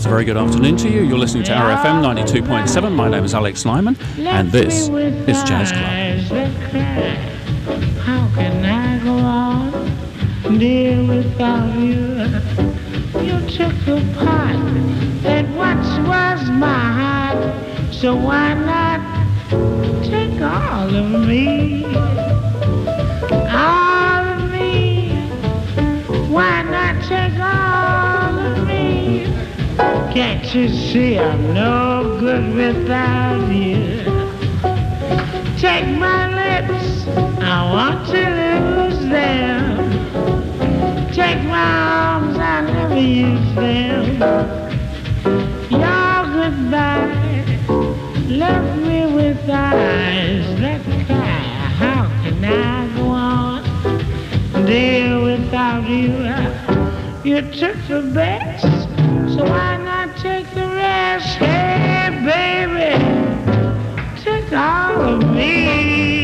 It's a very good afternoon to you. You're listening to RFM 92.7. My name is Alex Nyman, and this is Jazz Club. How can I go on, dear, without you? You took the part that once was my heart, so why not take all of me? All of me. Why not take all of me? Can't you see I'm no good without you? Take my lips, I want to lose them. Take my arms, I never use them. Your goodbye left me with eyes that cry. How can I go on, dear, without you? You took the best, so why not take the rest? Hey, baby, take all of me.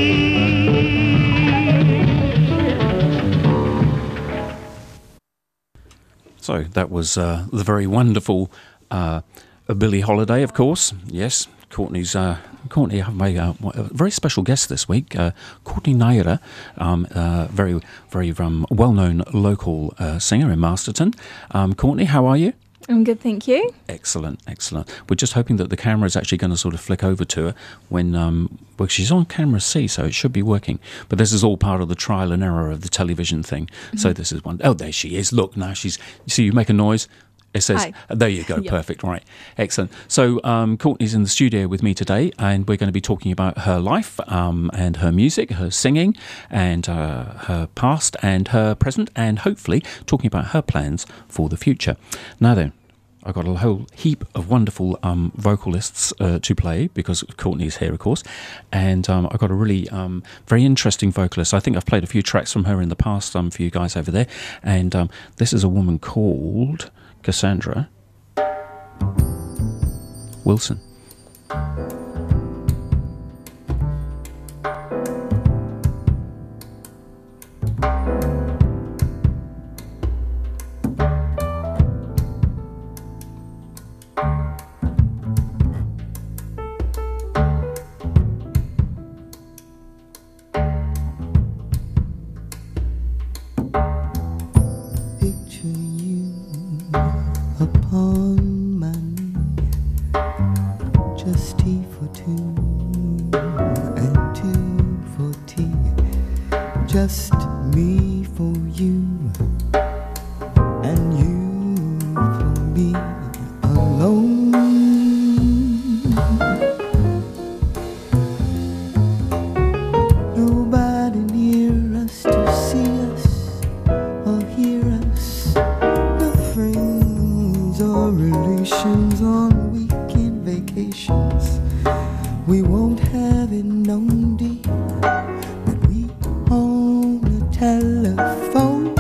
So that was the very wonderful Billie Holiday, of course. Yes, Courtney, I've made a very special guest this week, Courtney Nyman, very well-known local singer in Masterton. Courtney, how are you? I'm good, thank you. Excellent, excellent. We're just hoping that the camera is actually going to sort of flick over to her when, well, she's on camera C, so it should be working. But this is all part of the trial and error of the television thing. Mm-hmm. So this is one. Oh, there she is. Look, now you see, you make a noise. It says, hi. There you go, yep. Perfect, right, excellent. So Courtney's in the studio with me today, and we're going to be talking about her life and her music, her singing, and her past and her present, and hopefully talking about her plans for the future. Now then, I've got a whole heap of wonderful vocalists to play because Courtney's here, of course, and I've got a really very interesting vocalist. I think I've played a few tracks from her in the past for you guys over there, and this is a woman called Cassandra Wilson. Just me for you, and you for me alone. Nobody near us to see us or hear us. No friends or relations on weekend vacations. We won't have it known, dear, telephone.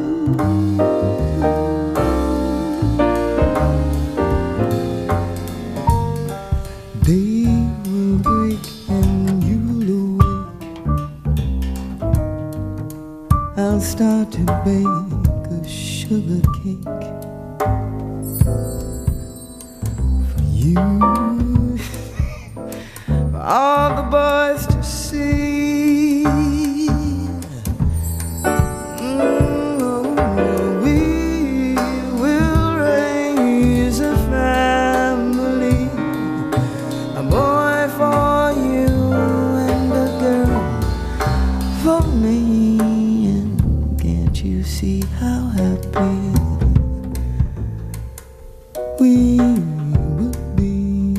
Day will break and you'll awake. I'll start to bake a sugar cake for you, for all the boys to see. We would be.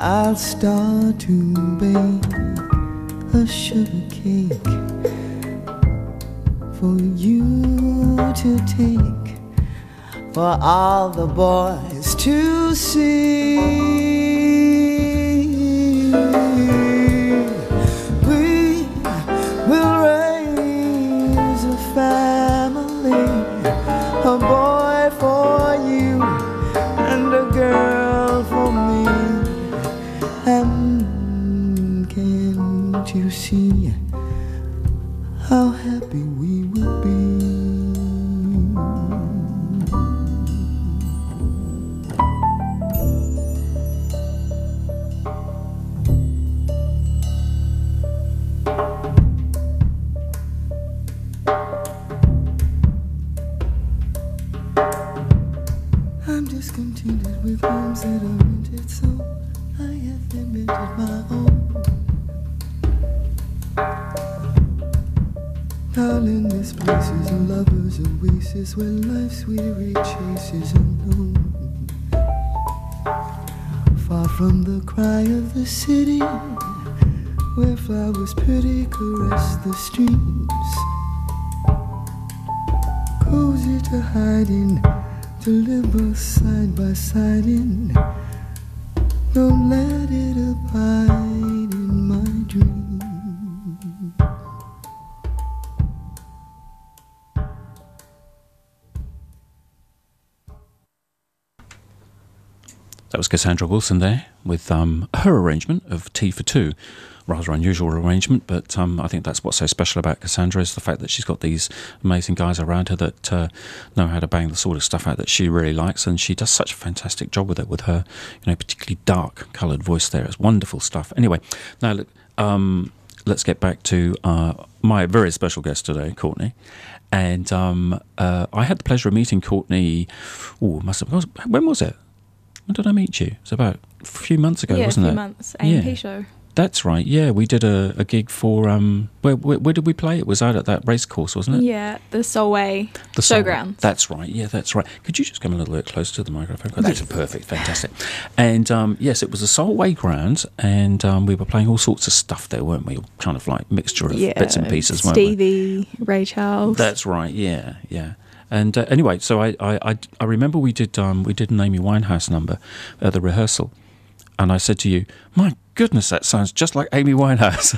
I'll start to bake a sugar cake for you to take, for all the boys to see. We will raise a family, a boy for you and a girl for me. And can't you see how happy we would be? I'm discontented with homes that are rented, so I have invented my own. Darling, this place is a lover's oasis where life's weary chase is unknown. Far from the cry of the city, where flowers pretty caress the streams. Cozy to hide in, to live both side by side in. Don't let it abide in my dreams. That was Cassandra Wilson there with her arrangement of Tea for Two. Rather unusual arrangement, but I think that's what's so special about Cassandra, is the fact that she's got these amazing guys around her that know how to bang the sort of stuff out that she really likes, and she does such a fantastic job with it, with her, particularly dark coloured voice there. It's wonderful stuff. Anyway, now look, let's get back to my very special guest today, Courtney. And I had the pleasure of meeting Courtney. When was it? When did I meet you? It was about a few months ago, wasn't it? Yeah, a few months. A&P show. That's right, yeah. We did a gig for, where did we play? It was out at that race course, wasn't it? Yeah, the Solway Showgrounds. That's right, yeah, that's right. Could you just come a little bit closer to the microphone? Oh, that's perfect, fantastic. And yes, it was the Solway grounds, and we were playing all sorts of stuff there, weren't we? Kind of like mixture of bits and pieces, weren't we? Stevie, Ray Charles. That's right, yeah. And anyway, so I remember we did an Amy Winehouse number at the rehearsal, and I said to you, my goodness, that sounds just like Amy Winehouse.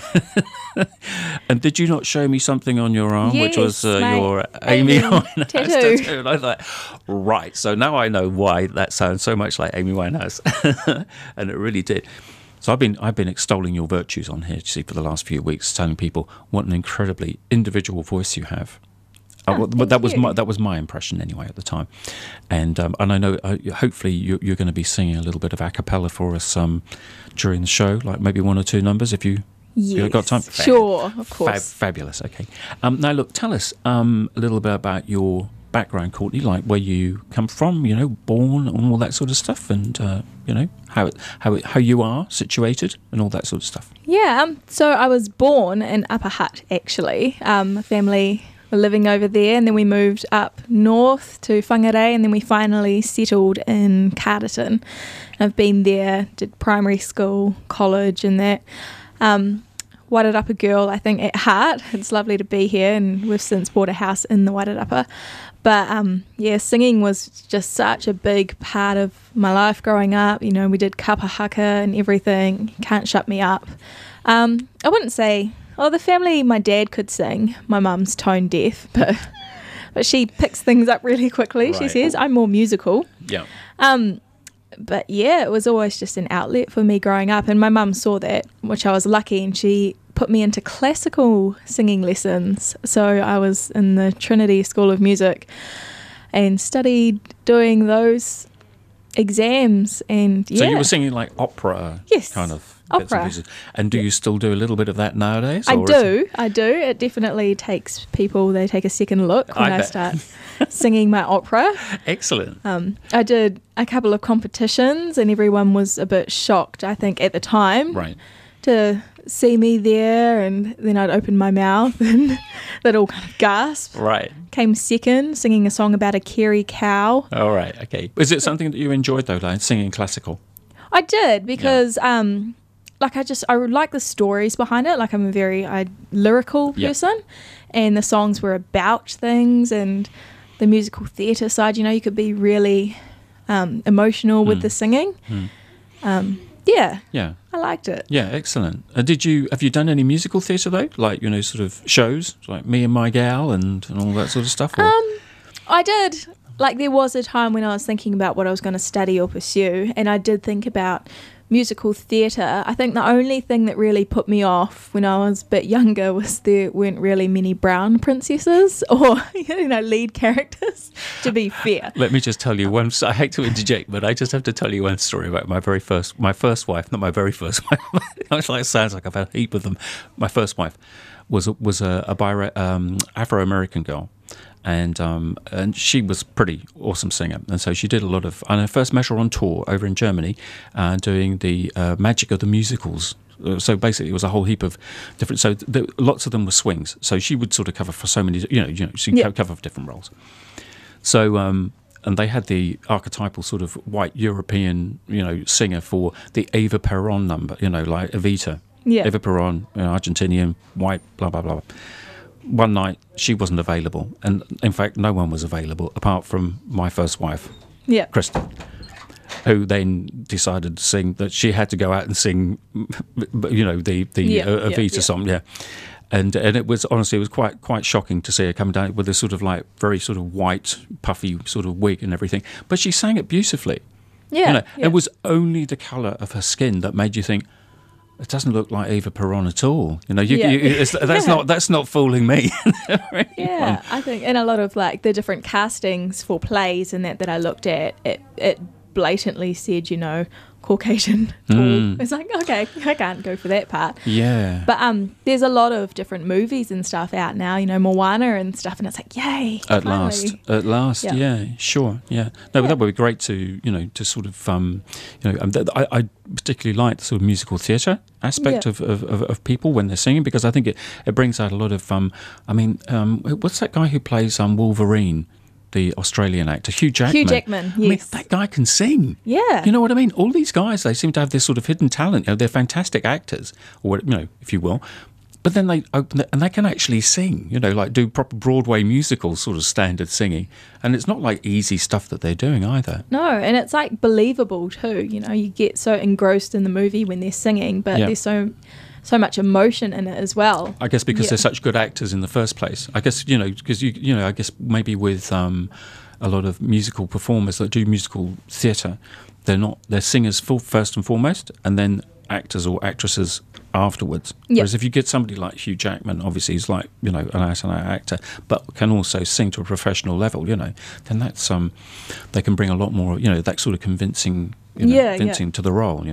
And did you not show me something on your arm, which was your Amy Winehouse tattoo? And I thought, right, so now I know why that sounds so much like Amy Winehouse. And it really did. So I've been extolling your virtues on here, for the last few weeks, telling people what an incredibly individual voice you have. But that was my impression anyway at the time, and I know hopefully you're going to be singing a little bit of a cappella for us during the show, like maybe one or two numbers if you've got time. Sure, of course. Fabulous. Okay. Now look, tell us a little bit about your background, Courtney, like where you come from, born and all that sort of stuff, and how you are situated and all that sort of stuff. Yeah. So I was born in Upper Hutt, actually. Family living over there, and then we moved up north to Whangarei, and then we finally settled in Carterton. I've been there, did primary school, college, and that. Wairarapa girl, I think, at heart. It's lovely to be here, and we've since bought a house in the Wairarapa. But singing was just such a big part of my life growing up. We did kapa haka and everything. Can't shut me up. I wouldn't say... the family, my dad could sing. My mum's tone deaf, but she picks things up really quickly, right. She says. I'm more musical. Yeah. But yeah, it was always just an outlet for me growing up, and my mum saw that, which I was lucky, and she put me into classical singing lessons. So I was in the Trinity School of Music and studied doing those exams, and So you were singing like opera, yes, kind of opera. And do you still do a little bit of that nowadays? I do. It definitely takes people, they take a second look when I start singing my opera. Excellent. I did a couple of competitions, and everyone was a bit shocked, I think, at the time, right, to see me there, and then I'd open my mouth and they'd all kind of gasp. Right. Came second, singing a song about a Kerry cow. All right, okay. Is it something that you enjoyed, though, like singing classical? I did because like I like the stories behind it. Like I'm a very lyrical person, and the songs were about things, and the musical theatre side. You could be really emotional with the singing. Yeah, I liked it. Yeah, excellent. Have you done any musical theatre though? Like sort of shows like Me and My Gal and all that sort of stuff. Or? I did. Like there was a time when I was thinking about what I was going to study or pursue, and I did think about musical theatre. I think the only thing that really put me off when I was a bit younger was there weren't really many brown princesses or lead characters, to be fair. Let me just tell you one. I hate to interject, but I just have to tell you one story about my first wife, not my very first wife. It sounds like I've had a heap of them. My first wife was a Afro-American girl. And she was a pretty awesome singer, and so she did a lot of. And her first met her on tour over in Germany, doing the Magic of the Musicals. So basically, it was a whole heap of different. So lots of them were swings. So she would sort of cover for so many. She cover for different roles. So and they had the archetypal sort of white European, singer for the Eva Peron number. Like Evita. Yeah. Eva Peron, Argentinian, white, blah blah blah. One night she wasn't available, and in fact no one was available apart from my first wife, Kristen, who then decided to sing that she had to go out and sing, the Evita song, and it was honestly quite shocking to see her come down with this sort of like very sort of white puffy sort of wig and everything, but she sang it beautifully. It was only the colour of her skin that made you think, it doesn't look like Eva Peron at all. That's not fooling me. Yeah, I think in a lot of like the different castings for plays and that I looked at, it blatantly said, Caucasian tall. It's like, okay, I can't go for that part. Yeah. But there's a lot of different movies and stuff out now, Moana and stuff, and it's like, yay. At last, yeah, sure, yeah. No, but that would be great to, to sort of, I particularly like the sort of musical theatre aspect of people when they're singing, because I think it brings out a lot of, what's that guy who plays Wolverine? The Australian actor, Hugh Jackman. Hugh Jackman, yes. I mean, that guy can sing. Yeah. You know what I mean? All these guys, they seem to have this sort of hidden talent. They're fantastic actors, or if you will. But then they open it, and they can actually sing, like do proper Broadway musical sort of standard singing. And it's not like easy stuff that they're doing either. No, and it's like believable too. You get so engrossed in the movie when they're singing, but there's so much emotion in it as well. I guess because they're such good actors in the first place. I guess, because I guess maybe with a lot of musical performers that do musical theatre, they're singers first and foremost, and then actors or actresses afterwards. Whereas if you get somebody like Hugh Jackman, obviously he's like, an out-and-out actor, but can also sing to a professional level, then that's, they can bring a lot more, that sort of convincing to the role,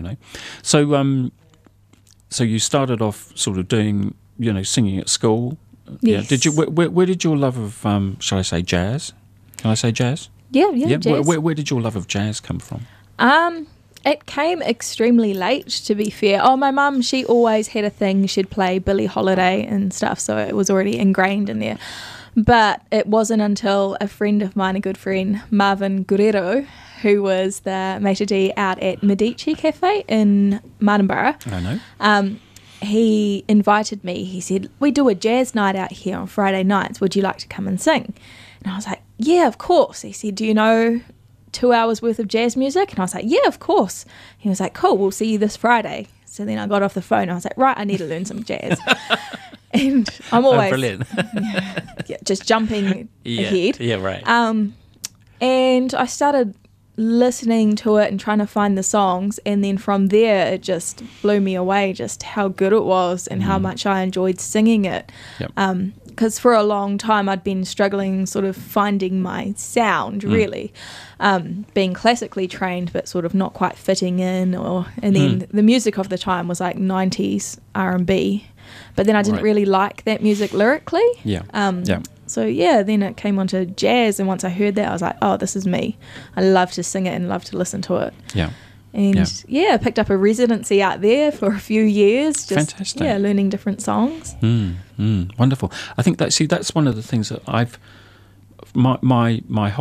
So you started off sort of doing, singing at school. Yes. Yeah. Did you? Where did your love of, shall I say, jazz? Can I say jazz? Yeah. Jazz. Where did your love of jazz come from? It came extremely late, to be fair. Oh, my mum, she always had a thing. She'd play Billie Holiday and stuff, so it was already ingrained in there. But it wasn't until a friend of mine, a good friend, Marvin Guerrero, who was the maitre d' out at Medici Cafe in Martinborough. I know. He invited me. He said, we do a jazz night out here on Friday nights. Would you like to come and sing? And I was like, yeah, of course. He said, do you know 2 hours worth of jazz music? And I was like, yeah, of course. He was like, cool, we'll see you this Friday. So then I got off the phone. I was like, right, I need to learn some jazz. And I'm always brilliant. just jumping ahead. Yeah, right. And I started listening to it and trying to find the songs, and then from there it just blew me away just how good it was and how much I enjoyed singing it. Because for a long time I'd been struggling sort of finding my sound, really, being classically trained but sort of not quite fitting in, and then the music of the time was like 90s R&B, but then I didn't really like that music lyrically. So then it came onto jazz, and once I heard that, I was like, oh, this is me. I love to sing it and love to listen to it. And I picked up a residency out there for a few years. Just, fantastic. Learning different songs. Wonderful. I think that's one of the things that my whole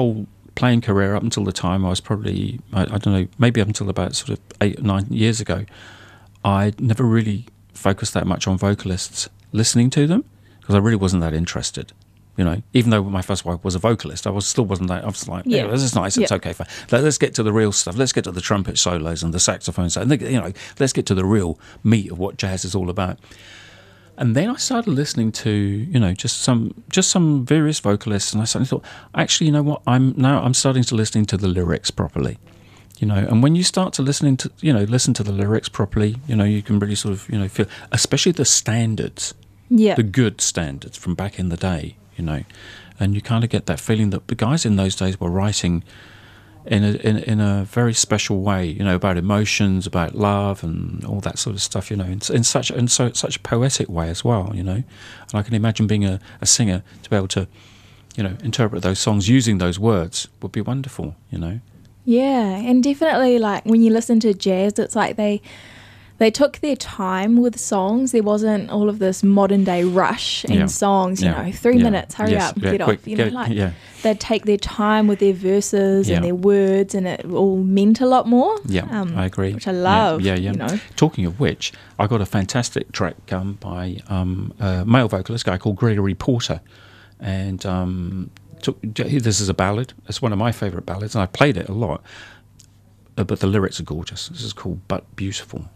playing career up until the time I was probably, I don't know, maybe up until about sort of 8 or 9 years ago, I never really focused that much on vocalists listening to them because I really wasn't that interested. You know, even though my first wife was a vocalist, I still wasn't that. I was like, yeah, this is nice. It's okay. Fine. Let's get to the real stuff. Let's get to the trumpet solos and the saxophone solo. You know, let's get to the real meat of what jazz is all about. And then I started listening to, you know, just some various vocalists, and I suddenly thought, actually, you know what? I'm starting to listen to the lyrics properly. You know, and when you start to listen to the lyrics properly, you know, you can really sort of, you know, feel, especially the standards, the good standards from back in the day. You know, and you kind of get that feeling that the guys in those days were writing in a very special way, you know, about emotions, about love, and all that sort of stuff. You know, in such a poetic way as well. You know, and I can imagine being a singer to be able to, you know, interpret those songs using those words would be wonderful. You know. Yeah, and definitely, like when you listen to jazz, it's like they took their time with songs. There wasn't all of this modern day rush in songs, you know, 3 minutes, hurry up, get quick, off. You know, they'd take their time with their verses and their words, and it all meant a lot more. Yeah, I agree. Which I love. Yeah. You know. Talking of which, I got a fantastic track by a male vocalist, a guy called Gregory Porter, and this is a ballad. It's one of my favourite ballads, and I played it a lot. But the lyrics are gorgeous. This is called "But Beautiful."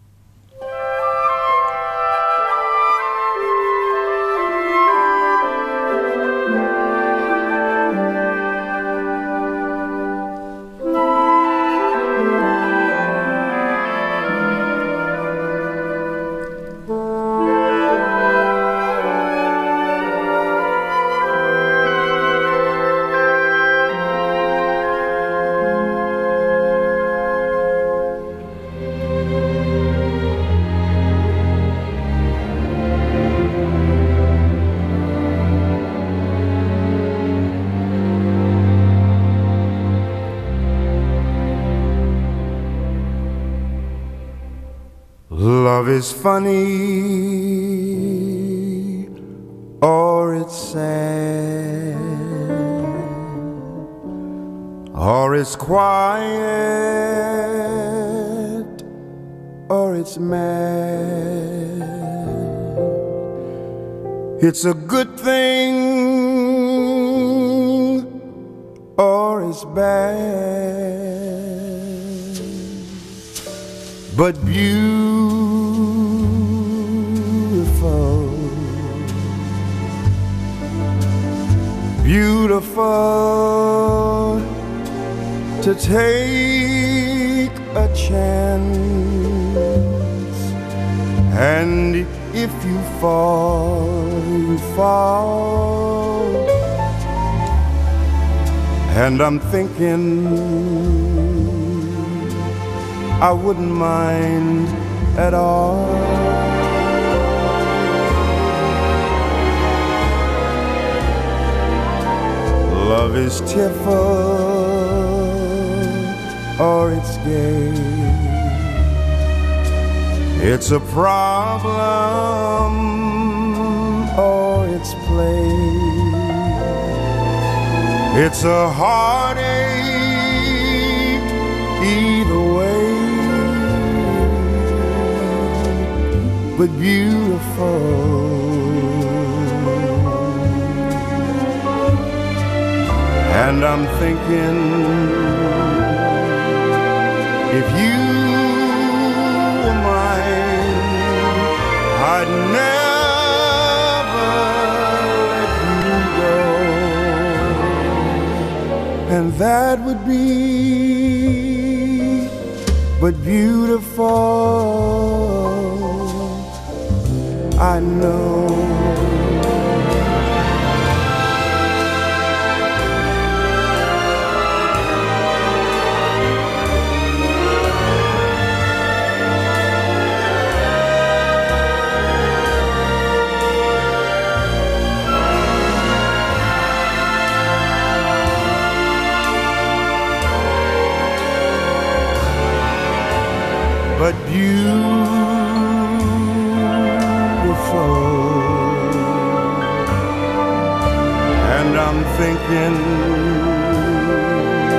Love is funny, or it's sad, or it's quiet, or it's mad. It's a good thing, or it's bad, but beautiful to take a chance, and if you fall, you fall. And I'm thinking I wouldn't mind at all. Love is tearful, or it's gay. It's a problem, or it's play. It's a heartache either way, but beautiful. And I'm thinking, if you were mine, I'd never let you go. And that would be but beautiful, I know. But beautiful, and I'm thinking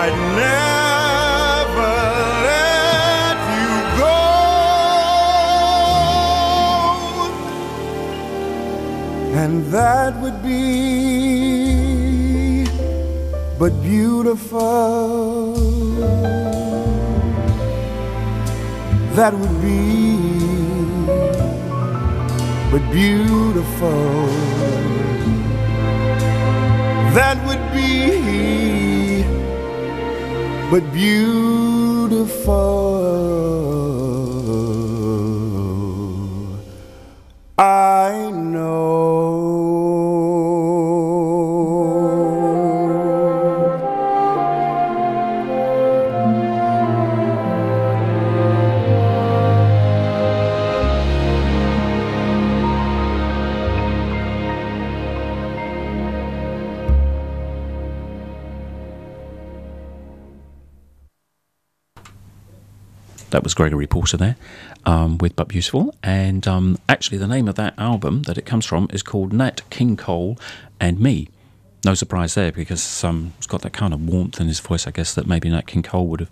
I'd never let you go, and that would be but beautiful. That would be but beautiful. That would be but beautiful. I know. That was Gregory Porter there with But Beautiful. And actually the name of that album that it comes from is called Nat King Cole and Me. No surprise there, because it's got that kind of warmth in his voice, I guess, that maybe Nat King Cole would have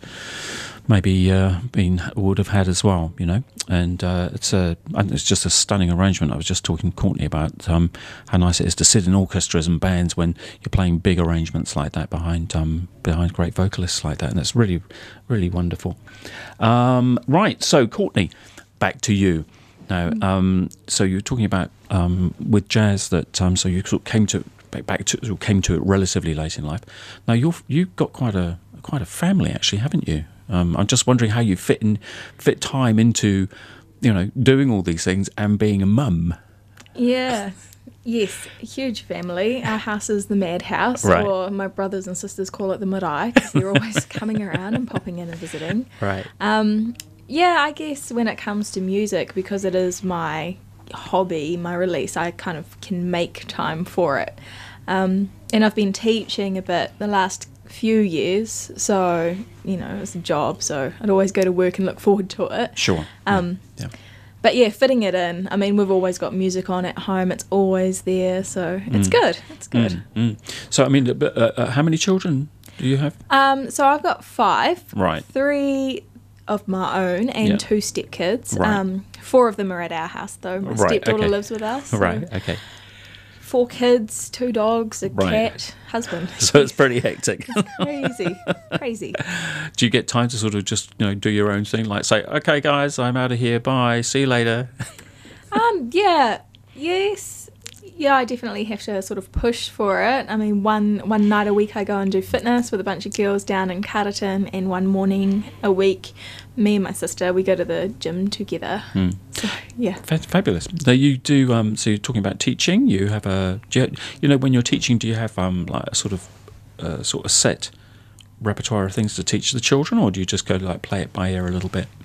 had as well, you know. And it's just a stunning arrangement. I was just talking to Courtney about how nice it is to sit in orchestras and bands when you're playing big arrangements like that behind great vocalists like that, and it's really, really wonderful. Right, so Courtney, back to you now. So you were talking about with jazz that so you sort of came to it relatively late in life. Now you've got quite a family, actually, haven't you? I'm just wondering how you fit time into, you know, doing all these things and being a mum. Yeah. Yes, a huge family. Our house is the madhouse, Right. or my brothers and sisters call it the marae, because they're always coming around and popping in and visiting. Right. Yeah, I guess when it comes to music, because it is my hobby, my release, I kind of can make time for it. And I've been teaching a bit the last few years, so, you know, it's a job, so I'd always go to work and look forward to it. Sure. Yeah. But yeah, fitting it in. I mean, we've always got music on at home. It's always there, so it's good. It's good. So, I mean, how many children do you have? So I've got 5. Right. 3 of my own and 2 stepkids. Right. 4 of them are at our house, though. My stepdaughter lives with us. So Right, okay. 4 kids, 2 dogs, a Right. cat, husband. So it's pretty hectic. Crazy. Do you get time to sort of just, you know, do your own thing? Like say, okay, guys, I'm out of here. Bye. See you later. Yes. Yeah, I definitely have to sort of push for it. I mean, one night a week I go and do fitness with a bunch of girls down in Carterton, and one morning a week, me and my sister, we go to the gym together. So, yeah. Fabulous. So you do. So you're talking about teaching. You have when you're teaching, do you have like a sort of set repertoire of things to teach the children, or do you just go like play it by ear a little bit?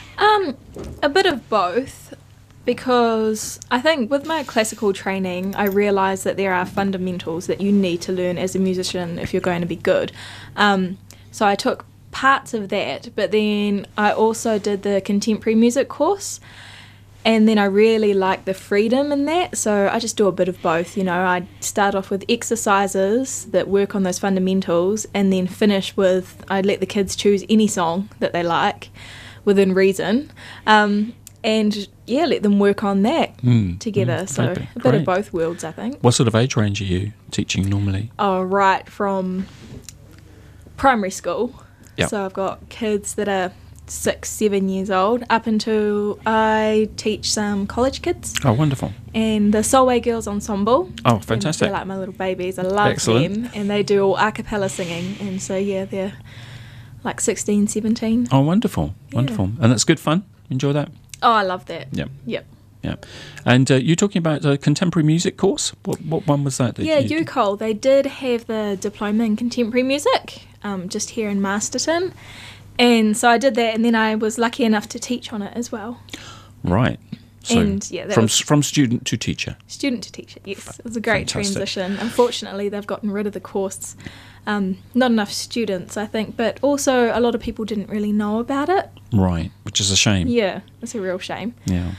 A bit of both. Because I think with my classical training, I realised that there are fundamentals that you need to learn as a musician if you're going to be good. So I took parts of that, but then I also did the contemporary music course, and then I really like the freedom in that, so I just do a bit of both. You know, I start off with exercises that work on those fundamentals, and then finish with, I let the kids choose any song that they like within reason. And yeah, let them work on that together. So a bit of both worlds, I think. What sort of age range are you teaching normally? Oh, right from primary school. Yep. So I've got kids that are 6, 7 years old, up until I teach some college kids. Oh, wonderful. And the Solway Girls Ensemble. Oh, fantastic. They're like my little babies. I love them. And they do all a cappella singing. And so, yeah, they're like 16, 17. Oh, wonderful. Wonderful. And that's good fun? Enjoy that? Oh, I love that. Yep. Yep. Yeah. And you're talking about a contemporary music course? What one was that? UCOL. They did have the diploma in contemporary music just here in Masterton. And so I did that, and then I was lucky enough to teach on it as well. Right. So and from student to teacher. Student to teacher, yes. It was a great Fantastic. transition. Unfortunately, they've gotten rid of the course. Not enough students, I think, but also a lot of people didn't really know about it. Right, which is a shame. Yeah, it's a real shame. Yeah.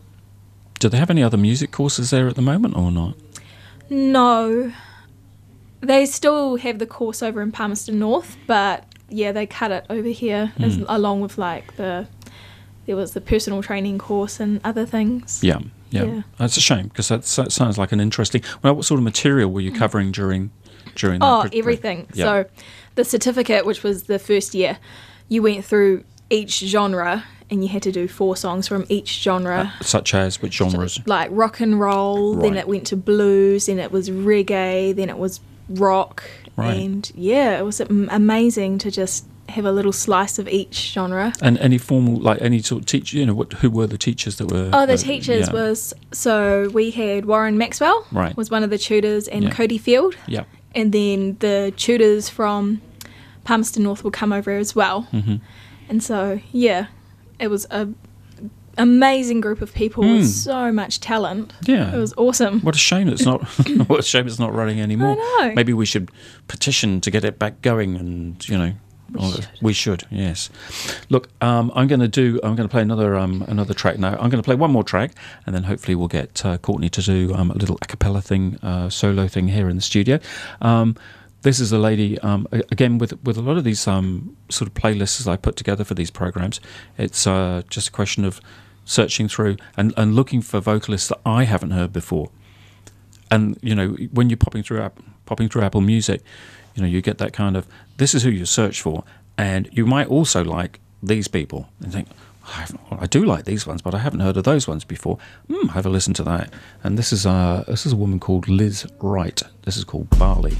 Do they have any other music courses there at the moment or not? No. They still have the course over in Palmerston North, but yeah, they cut it over here along with like there was the personal training course and other things. Yeah. That's a shame because that sounds like an interesting. Well, what sort of material were you covering during that? Oh, everything. Yeah. So the certificate, which was the first year, you went through each genre and you had to do 4 songs from each genre. Such as which genres? Like rock and roll, then Right. it went to blues, then it was reggae, then it was rock. Right. And yeah, it was amazing to just have a little slice of each genre. And any formal, like any sort of teacher, who were the teachers that were? Oh, the teachers was, so we had Warren Maxwell, Right. was one of the tutors, and Yeah. Cody Field. Yeah. And then the tutors from Palmerston North will come over as well. Mm-hmm. And so, yeah, it was a amazing group of people with so much talent. Yeah. It was awesome. What a shame it's not. What a shame it's not running anymore. I know. Maybe we should petition to get it back going, and we should. Yes. Look, I'm going to play another track now. I'm going to play one more track, and then hopefully we'll get Courtney to do a little a cappella thing, solo thing here in the studio. This is a lady, again, with a lot of these sort of playlists I put together for these programs. It's just a question of searching through and looking for vocalists that I haven't heard before. And when you're popping through Apple Music, you get that kind of, this is who you search for, and you might also like these people and think, I do like these ones, but I haven't heard of those ones before. Have a listen to that. And this is a woman called Liz Wright. This is called Barley.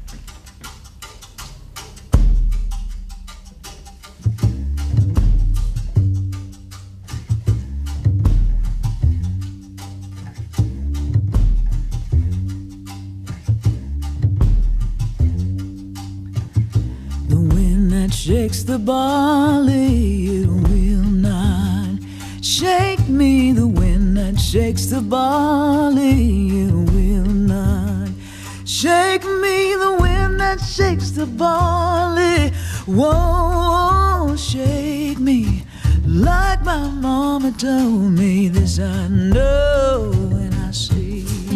Shakes the barley, it will not shake me. The wind that shakes the barley, it will not shake me. The wind that shakes the barley won't shake me. Like my mama told me, this I know and I see.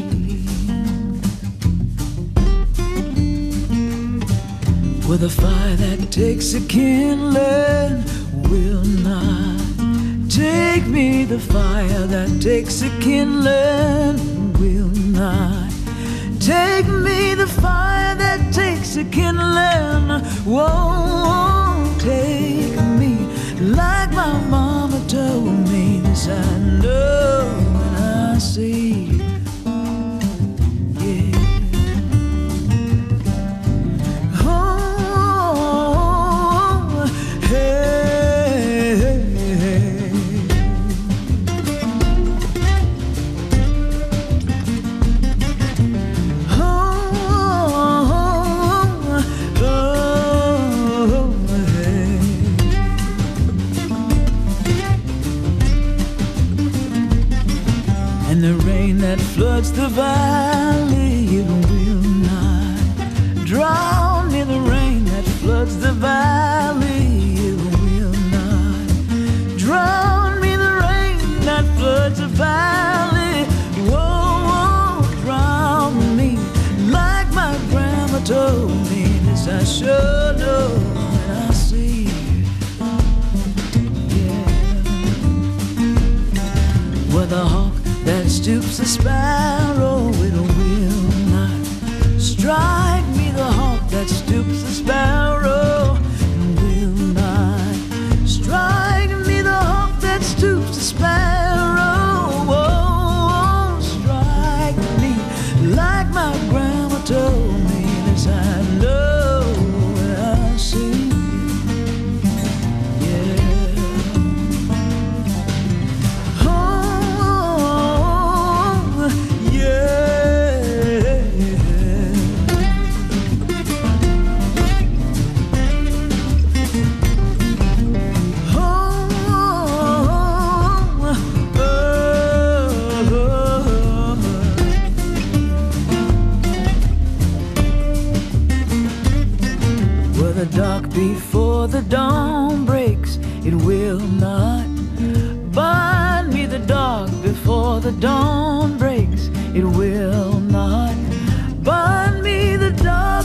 With a fire that takes a kindling will not take me. The fire that takes a kindling will not take me. The fire that takes a kindling won't take me. Like my mama told me, this I know and I see. Floods the valley, it will not drown me. The rain that floods the valley, it will not drown me. The rain that floods the valley won't drown me. Like my grandma told me, this I sure know and I see. Yeah. With a hawk that stoops a sparrow, it will not strike me. The hawk that stoops a sparrow will not strike me. The hawk that stoops a sparrow won't strike me. Like my grandma told me, this I know and I see. Before the dawn breaks, it will not bind me. The dark before the dawn breaks, it will not bind me. The dark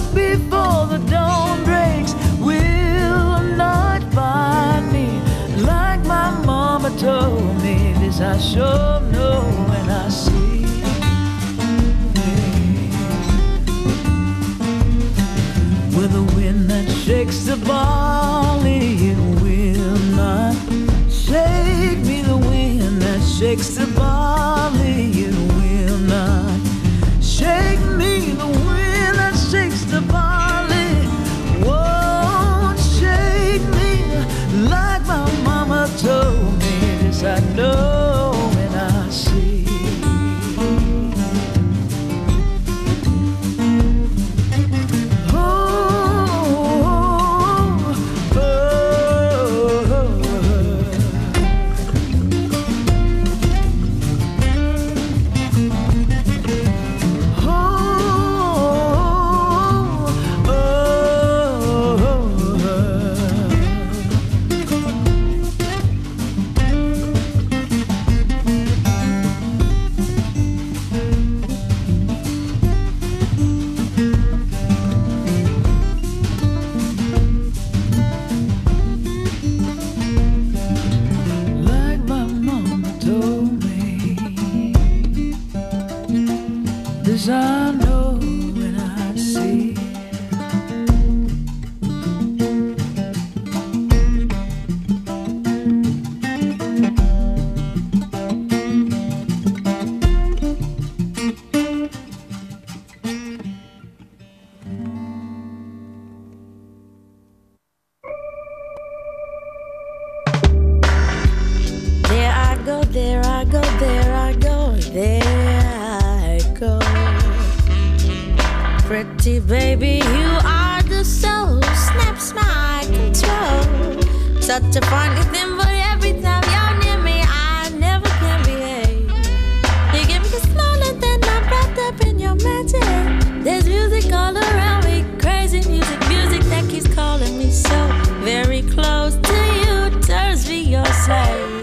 pretty baby, you are the soul. Snaps my control. Such a funny thing, but every time you're near me, I never can behave. You give me the smile and then I'm wrapped up in your magic. There's music all around me, crazy music, music that keeps calling me so very close to you. Turns me your slave.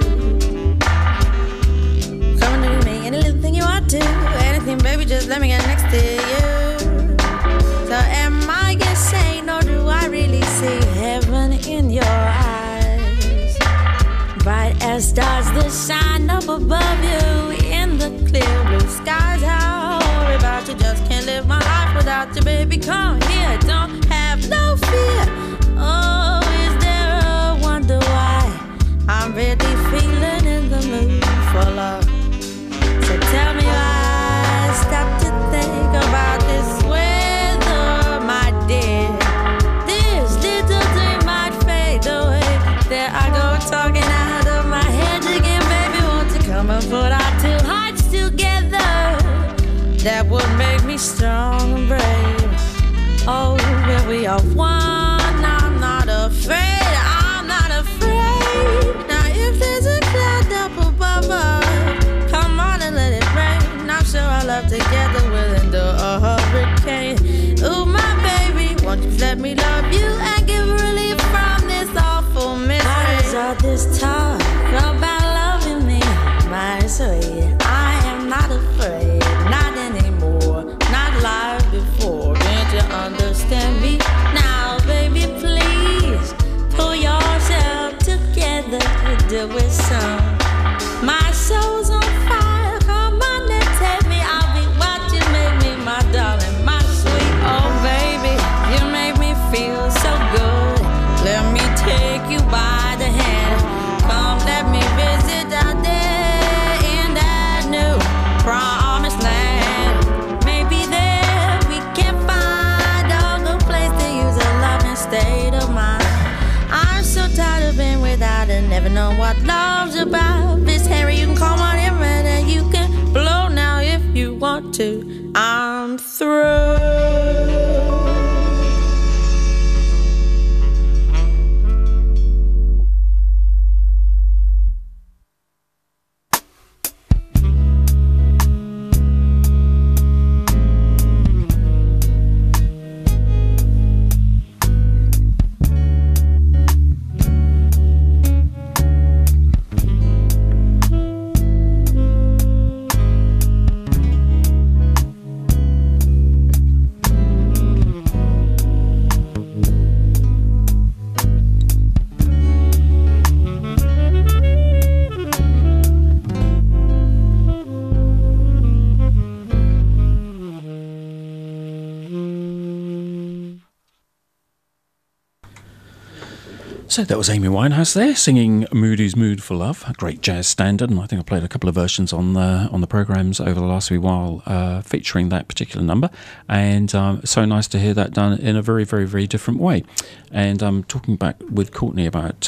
Come to me, any little thing you want to, anything, baby, just let me get next to you. So am I insane, or do I really see heaven in your eyes? Bright as stars that shine up above you in the clear blue skies. How about you? Just can't live my life without you, baby. Come here, don't have no fear. Oh, is there a wonder why I'm really feeling in the mood for love? So tell me why, stop to think about this weather, my dear. This little dream might fade away. There I go, talking out of my head again. Baby, won't you come and put our two hearts together? That would make me strong and brave. Oh, where we are one, I'm not afraid, I'm not afraid. Now if there's a cloud up above us, come on and let it rain. I'm sure our love together will endure a hurricane. Ooh, my baby, won't you let me love you and give relief from this awful misery? Why is all this talk about loving me, my sweet? I am not afraid, not anymore, not like before. Can't you understand me now, baby? Please pull yourself together, do it some. My soul's on fire, come on and take me. I'll be what you make me, my darling, my sweet. Oh baby, you make me feel so good. Let me take you by the hand. Come, let me visit out there in that new promised land. Maybe there we can find a good place to use a loving state of mind. I'm so tired of being without and never know what love's about. Miss Harry, you can call on him and you can blow now if you want to. I'm through. So that was Amy Winehouse there singing Moody's Mood for Love, a great jazz standard, and I think I played a couple of versions on the programmes over the last wee while featuring that particular number, and so nice to hear that done in a very, very, very different way. And I'm talking back with Courtney about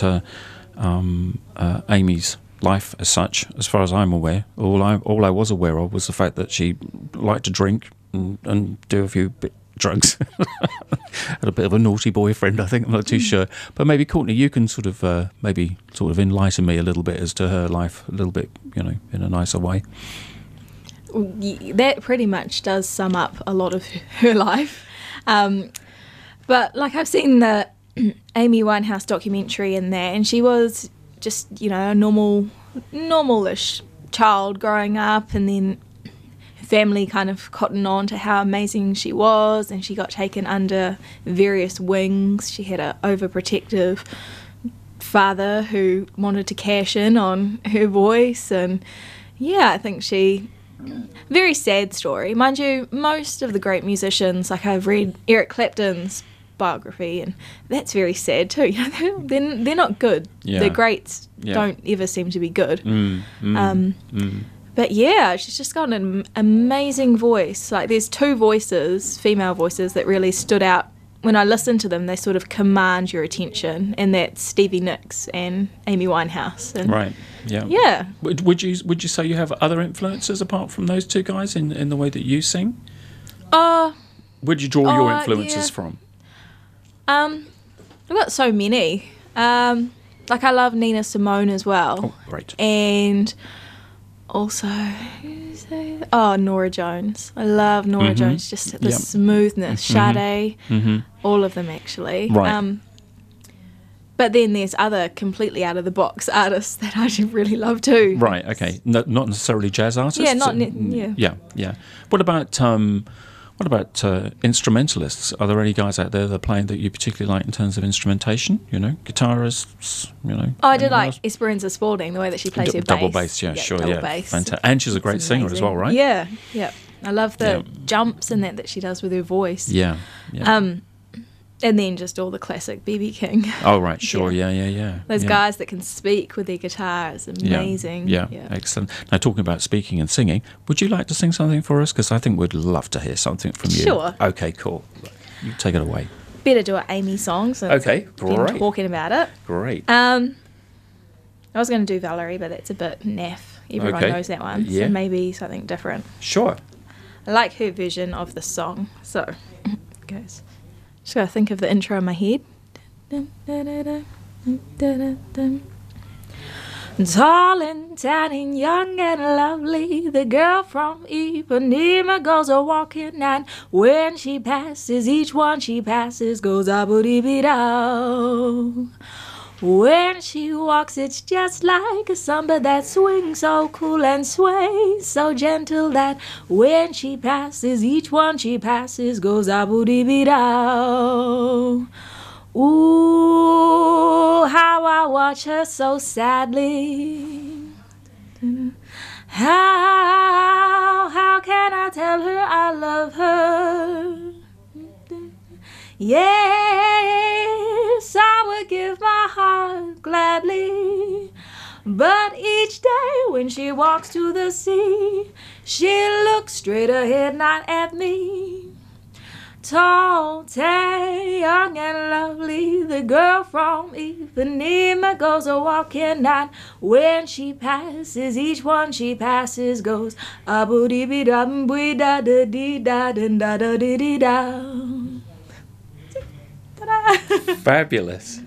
Amy's life as such. As far as I'm aware, all I was aware of was the fact that she liked to drink and do a few drugs. Had a bit of a naughty boyfriend, I think. I'm not too sure, but maybe Courtney, you can sort of enlighten me a little bit as to her life, a little bit, in a nicer way. That pretty much does sum up a lot of her life. But like, I've seen the Amy Winehouse documentary in there, and she was just a normalish child growing up, and then family kind of cottoned on to how amazing she was, and she got taken under various wings. She had an overprotective father who wanted to cash in on her voice, and I think very sad story. Mind you, most of the great musicians, like I've read Eric Clapton's biography, and that's very sad too. They're not good. The greats don't ever seem to be good. But she's just got an amazing voice. Like, there's two voices, female voices, that really stood out. When I listen to them, they sort of command your attention, and that's Stevie Nicks and Amy Winehouse. And right. Yeah. Would you say you have other influences apart from those two guys in the way that you sing? Where do you draw your Oh, influences yeah. from? I've got so many. Like I love Nina Simone as well. Oh, great. And also, Nora Jones. I love Nora Jones. Just the Yep. smoothness. Sade. All of them actually. Right. But then there's other completely out of the box artists that I do really love too. Right. Okay. No, not necessarily jazz artists. Yeah, yeah. Yeah. What about instrumentalists? Are there any guys out there that are playing that you particularly like in terms of instrumentation? You know, guitarists. You know. Oh, I did anyone like else? Esperanza Spalding, the way that she plays her bass. Double bass. Yeah, sure. Double Yeah. bass. Fantastic. And she's a great It's singer as amazing. well, right? Yeah, yeah. I love the Yeah. jumps and that she does with her voice. Yeah. Yeah. And then just all the classic B.B. King. Oh, right. Sure. Yeah. Those yeah. guys that can speak with their guitar is amazing. Yeah, excellent. Now, talking about speaking and singing, would you like to sing something for us? Because I think we'd love to hear something from you. Sure. Okay, cool. You take it away. Better do an Amy song since Okay, we've been great. talking about it. Great. I was going to do Valerie, but that's a bit naff. Everyone Okay. knows that one. Yeah. So maybe something different. Sure. I like her version of the song. So it goes. Just got to think of the intro in my head. Tall and tan and young and lovely, the girl from Ipanema goes a walking, and when she passes, each one she passes goes a-boo-dee-bee-dow. When she walks, it's just like a samba that swings so cool and sways so gentle that when she passes, each one she passes goes a-boo-dee-bee-dow. Ooh, how I watch her so sadly. How can I tell her I love her? Yes, I would give my heart gladly. But each day when she walks to the sea, she looks straight ahead, not at me. Tall, tan, young and lovely, the girl from Ipanema goes a walking, and when she passes, each one she passes goes a boo dee bee da boo da da dee da da da dee dee da. Fabulous.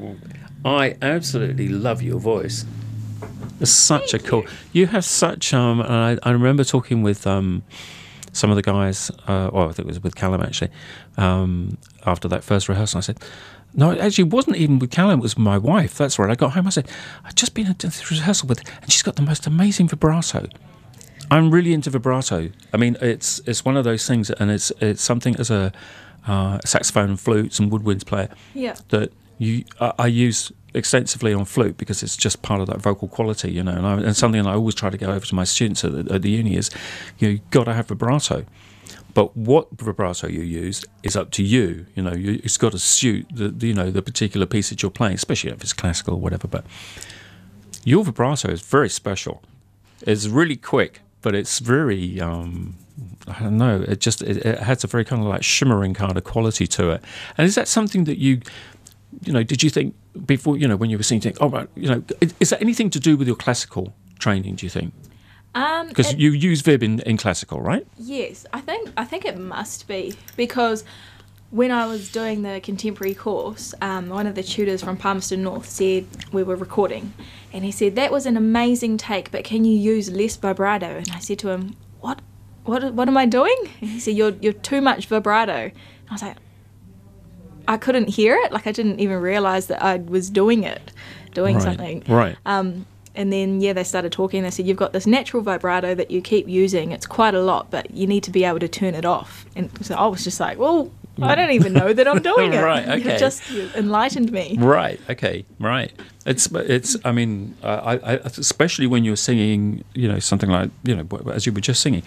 I absolutely love your voice. It's such a cool. You have such. I remember talking with some of the guys. I think it was with Callum actually. After that first rehearsal, I said, "No, it actually wasn't even with Callum. It was my wife." That's right. I got home. I said, "I've just been at this rehearsal with, and she's got the most amazing vibrato." I'm really into vibrato. I mean, it's one of those things, and it's something as a saxophone and flutes and woodwinds player that I use extensively on flute because it's just part of that vocal quality, you know. And something I always try to go over to my students at the uni is, you've got to have vibrato. But what vibrato you use is up to you. You know, it's got to suit the particular piece that you're playing, especially if it's classical or whatever. But your vibrato is very special. It's really quick, but it's very I don't know. It has a very kind of like shimmering kind of quality to it. And is that something that you did you think before, when you were singing, is that anything to do with your classical training, do you think? Because you use vib in classical, right? Yes, I think it must be, because when I was doing the contemporary course, one of the tutors from Palmerston North said we were recording, and he said, "That was an amazing take, but can you use less vibrato?" And I said to him, What am I doing? And he said, You're too much vibrato. And I was like, I couldn't hear it. Like, I didn't even realise that I was doing something. Right. And then, they started talking. They said, you've got this natural vibrato that you keep using. It's quite a lot, but you need to be able to turn it off. And so I was just like, well, I don't even know that I'm doing it. Right, okay. You've just enlightened me. Right, okay, right. It's. I mean, I especially when you're singing, something like, as you were just singing,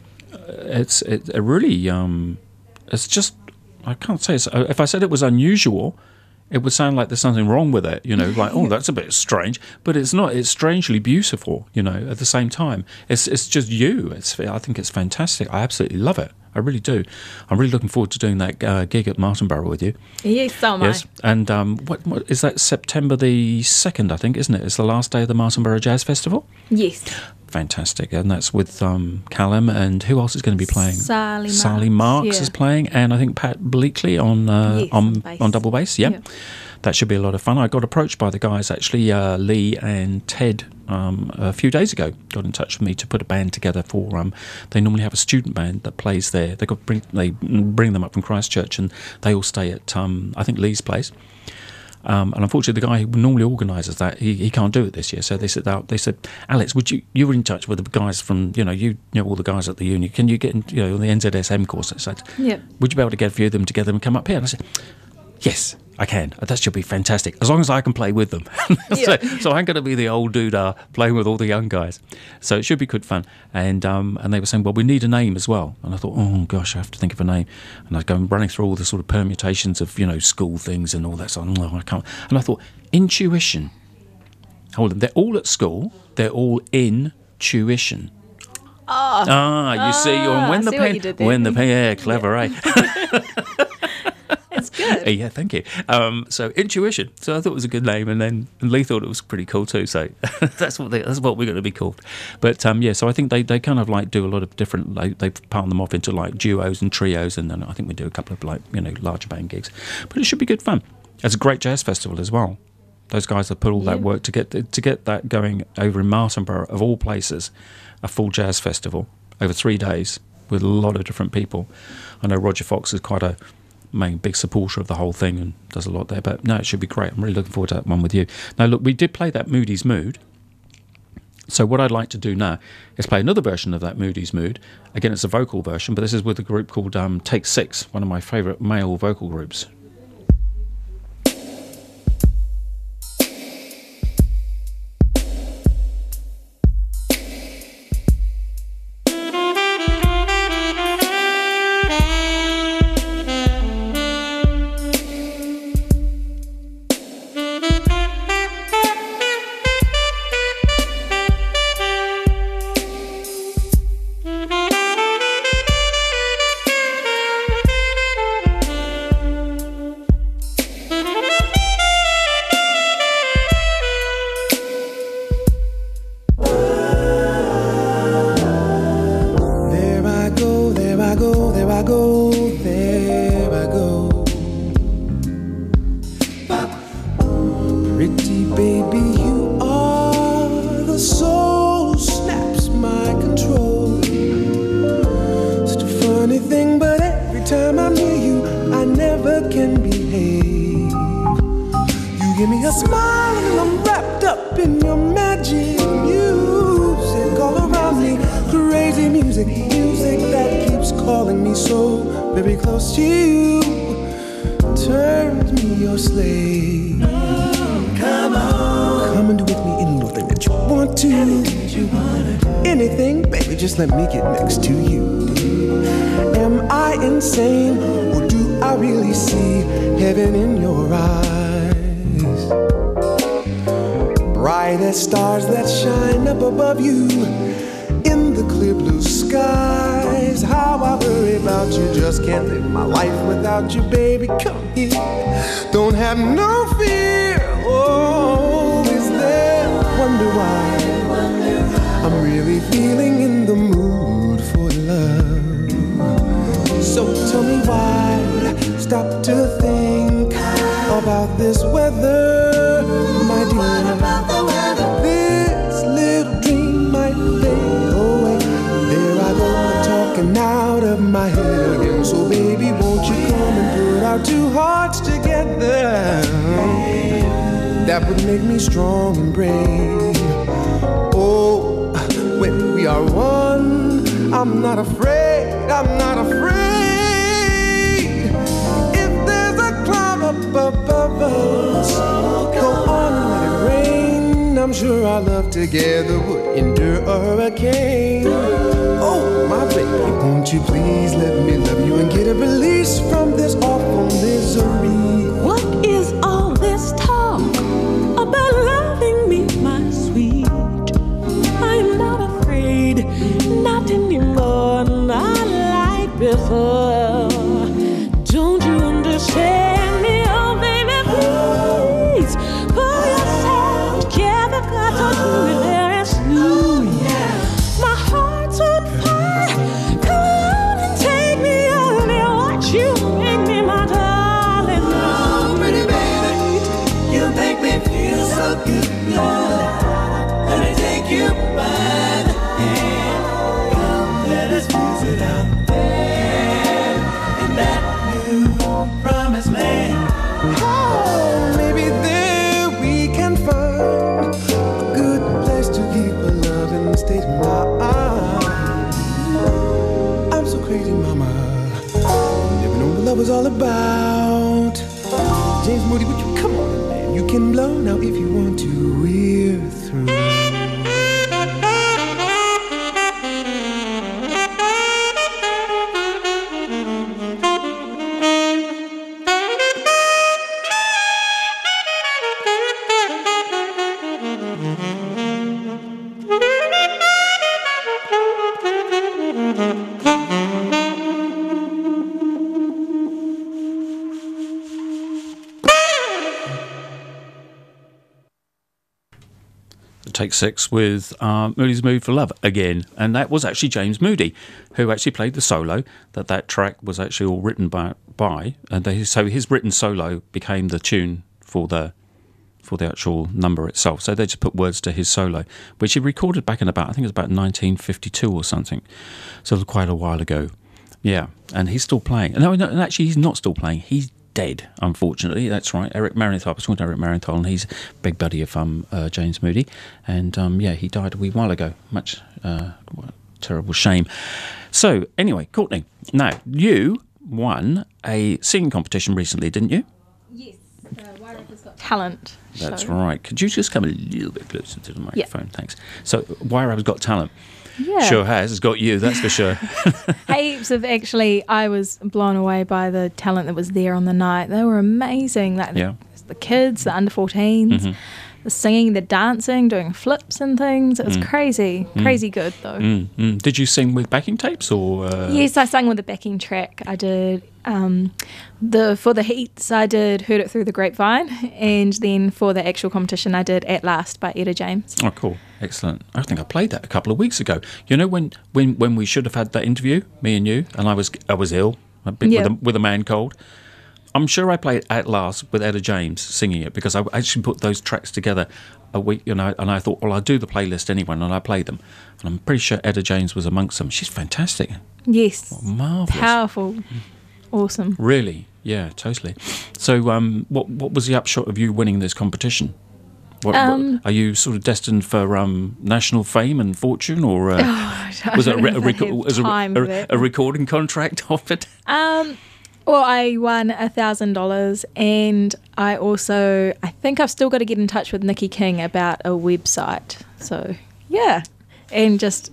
it really, it's just, I can't say, if I said it was unusual, it would sound like there's something wrong with it, like, oh, that's a bit strange. But it's not. It's strangely beautiful, at the same time. It's just you. I think it's fantastic. I absolutely love it. I really do. I'm really looking forward to doing that gig at Martinborough with you. Yes, so am I. Yes, and what is that? September the 2nd, I think, isn't it? It's the last day of the Martinborough Jazz Festival. Yes. Fantastic, and that's with Callum, and who else is going to be playing? Sally Marks is playing, and I think Pat Bleakley on double bass. Yeah. That should be a lot of fun. I got approached by the guys, actually, Lee and Ted, a few days ago. Got in touch with me to put a band together for. They normally have a student band that plays there. They bring them up from Christchurch, and they all stay at I think Lee's place. And unfortunately, the guy who normally organises that, he can't do it this year. So they said, Alex, would you were in touch with the guys from you know all the guys at the uni? Can you get in, on the NZSM course? I said, yeah. Would you be able to get a few of them together and come up here? And I said, yes, I can. That should be fantastic, as long as I can play with them. So I'm going to be the old dude playing with all the young guys. So it should be good fun. And they were saying, well, we need a name as well. And I thought, oh gosh, I have to think of a name. And I was going running through all the sort of permutations of school things and all that. So I can't. And I thought, Intuition. Hold on, they're all at school. They're all in tuition. You see, yeah, clever, eh? It's good. Yeah, thank you. So Intuition. So I thought it was a good name, and Lee thought it was pretty cool too. So that's what we're going to be called. But so I think they kind of like do a lot of different. They part them off into like duos and trios, and then I think we do a couple of larger band gigs. But it should be good fun. It's a great jazz festival as well. Those guys have put all that work to get that going over in Martinborough, of all places, a full jazz festival over 3 days with a lot of different people. I know Roger Fox is quite a big supporter of the whole thing and does a lot there, but no, it should be great. I'm really looking forward to that one with you. Now look, we did play that Moody's Mood, so what I'd like to do now is play another version of that Moody's Mood. Again, it's a vocal version, but this is with a group called Take Six, one of my favourite male vocal groups. Let me get next to you. Am I insane, or do I really see heaven in your eyes? Bright as stars that shine up above you in the clear blue skies. How I worry about you, just can't live my life without you, baby. Come here, don't have no fear. Oh, is there? Wonder why I'm really feeling in the mood for love. So tell me why, stop to think about this weather, my dear. What about the weather? This little dream might fade away. There I go, talking out of my head again. So baby, won't you come and put our two hearts together? That would make me strong and brave. Oh, when we are one, I'm not afraid, I'm not afraid. If there's a cloud up above us, go on and let it rain. I'm sure our love together would endure a hurricane. Oh, my baby, won't you please let me love you and get a release from this awful misery? What is all this talk about loving me, my sweet? I'm not afraid, not anymore. Our life is can blow now if you want to. We're through. Take 6 with Moody's Mood for Love again, and that was actually James Moody who actually played the solo. That track was actually all written by and so his written solo became the tune for the actual number itself. So they just put words to his solo, which he recorded back in about, I think it was about 1952 or something, so quite a while ago. Yeah, and he's still playing. No, actually he's not still playing. He's dead, unfortunately. That's right. Eric Marienthal. I was talking to Eric Marienthal, and he's a big buddy of James Moody. And yeah, he died a wee while ago. Much terrible shame. So anyway, Courtney, now you won a singing competition recently, didn't you? Yes, Wairarapa's Got Talent. That's right. Could you just come a little bit closer to the microphone? Thanks. So Wairarapa's Got Talent. Yeah. Sure has. It's got you, that's for sure. Heaps of I was blown away by the talent that was there on the night. They were amazing. Like the kids, the under 14s, the singing, the dancing, doing flips and things. It was crazy good though. Did you sing with backing tapes or? Yes, I sang with a backing track. I did for the heats. I did Heard It Through the Grapevine, and then for the actual competition, I did At Last by Etta James. Oh, cool. Excellent. I think I played that a couple of weeks ago. You know when we should have had that interview, me and you, and I was ill, a bit with a man cold. I'm sure I played At Last with Etta James singing it, because I actually put those tracks together a week, and I thought, well, I'll do the playlist anyway, and I played them. And I'm pretty sure Etta James was amongst them. She's fantastic. Yes. Oh, marvellous. Powerful. Awesome. Really? Yeah, totally. So what was the upshot of you winning this competition? What, are you sort of destined for national fame and fortune, or was it a recording contract offered? Well, I won $1,000, and I think I've still got to get in touch with Nikki King about a website. So yeah, and just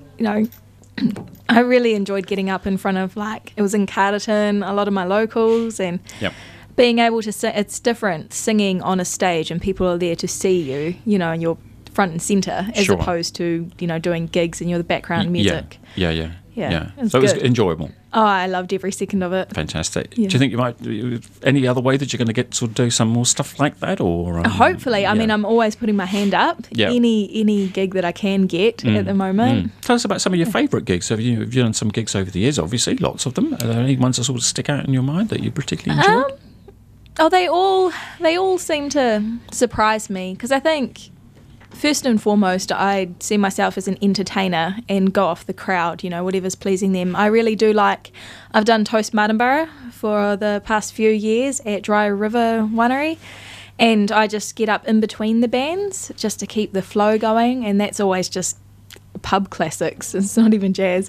I really enjoyed getting up in front of, it was in Carterton, a lot of my locals, and being able to sing. It's different singing on a stage and people are there to see you, and you're front and centre, as opposed to, doing gigs and you're the background music. Yeah. So it was enjoyable. Oh, I loved every second of it. Fantastic. Yeah. Do you think you might, any other way that you're going to get to do some more stuff like that, or? Hopefully. I mean, I'm always putting my hand up. Yeah. Any gig that I can get at the moment. Tell us about some of your favourite gigs. Have you done some gigs over the years? Obviously, lots of them. Are there any ones that sort of stick out in your mind that you particularly enjoyed? They all seem to surprise me, because I think, first and foremost, I see myself as an entertainer and go off the crowd, whatever's pleasing them. I really do I've done Toast Martinborough for the past few years at Dry River Winery, and I just get up in between the bands just to keep the flow going, and that's always just pub classics. It's not even jazz.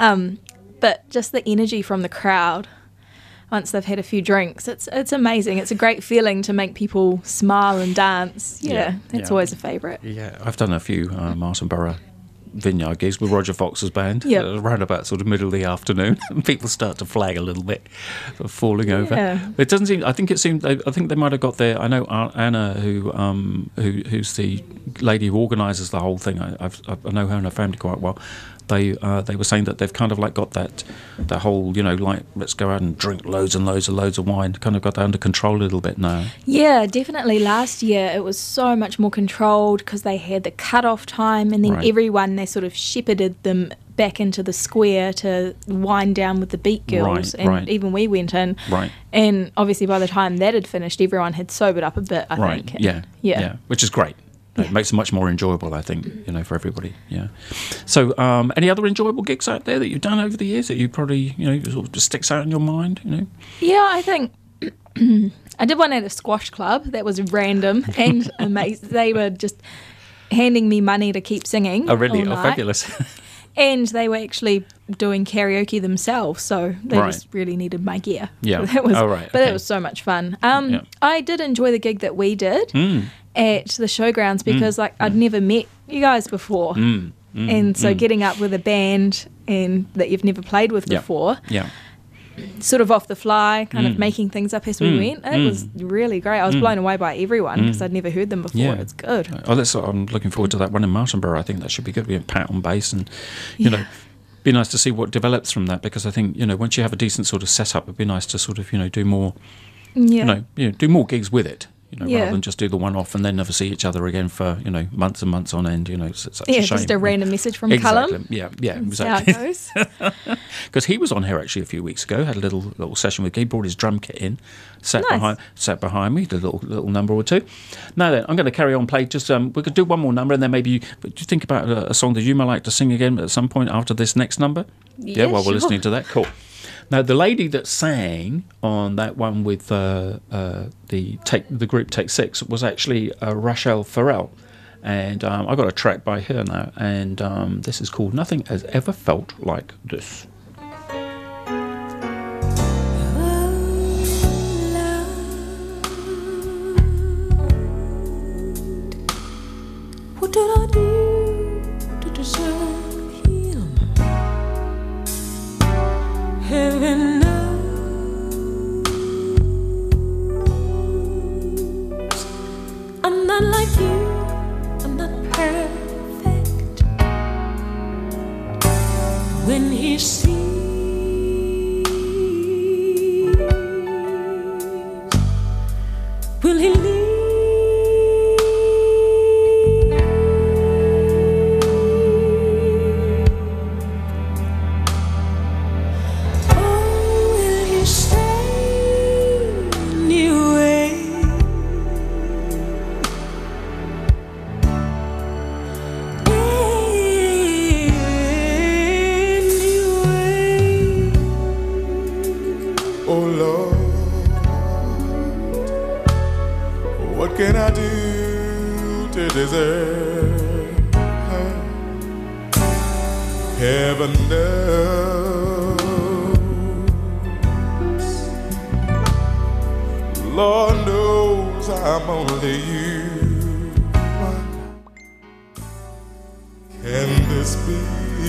But just the energy from the crowd once they've had a few drinks, it's amazing. It's a great feeling to make people smile and dance. That's always a favourite. Yeah, I've done a few Martinborough vineyard gigs with Roger Fox's band around about sort of middle of the afternoon, and people start to flag a little bit, sort of falling over. It doesn't seem. I think they might have got there. I know Anna, who's the lady who organises the whole thing. I know her and her family quite well. They were saying that they've kind of got that whole, let's go out and drink loads and loads of wine, kind of got that under control a little bit now. Yeah, definitely. Last year it was so much more controlled, because they had the cut-off time, and then everyone, they sort of shepherded them back into the square to wind down with the Beat Girls, even we went in. Right. And obviously by the time that had finished, everyone had sobered up a bit, I think. Yeah, which is great. It makes it much more enjoyable, I think, for everybody. Yeah. So, any other enjoyable gigs out there that you've done over the years that you probably, sort of just sticks out in your mind? Yeah, I think I did one at a squash club that was random and amazing. They were just handing me money to keep singing. Oh, really? Oh, fabulous. And they were actually doing karaoke themselves, so they Right. just really needed my gear. Yeah. That was, Oh, right, But okay. it was so much fun. Yeah. I did enjoy the gig that we did Mm. at the showgrounds because I'd never met you guys before. And so getting up with a band and that you've never played with Yeah. before, Yeah. sort of off the fly, kind of making things up as we went. It was really great. I was blown away by everyone because I'd never heard them before. Yeah. It's good. Oh, I'm looking forward to that one in Martinborough. I think that should be good. We have Pat on bass and, you know, be nice to see what develops from that because I think, you know, once you have a decent sort of setup, it'd be nice to sort of, you know, do more, do more gigs with it. You know, Yeah. rather than just do the one-off and then never see each other again for, you know, months and months on end, you know, it's such a shame. Just a random message from Exactly. Callum. Yeah, That's exactly. how it goes. Because he was on here actually a few weeks ago, had a little session with. He brought his drum kit in, sat Nice. behind me, did a little number or two. Now then, I'm going to carry on play. Just we could do one more number, and then maybe do you think about a song that you might like to sing again at some point after this next number? Yeah, while we're sure. listening to that, cool. Now the lady that sang on that one with the group Take Six was actually Rachel Farrell. And I got a track by her now, and this is called Nothing Has Ever Felt Like This. What did I do to deserve him? Heaven knows I'm not like you. I'm not perfect. When he sees, will he leave? Oh Lord, what can I do to deserve her? Heaven knows, Lord knows I'm only human. Can this be?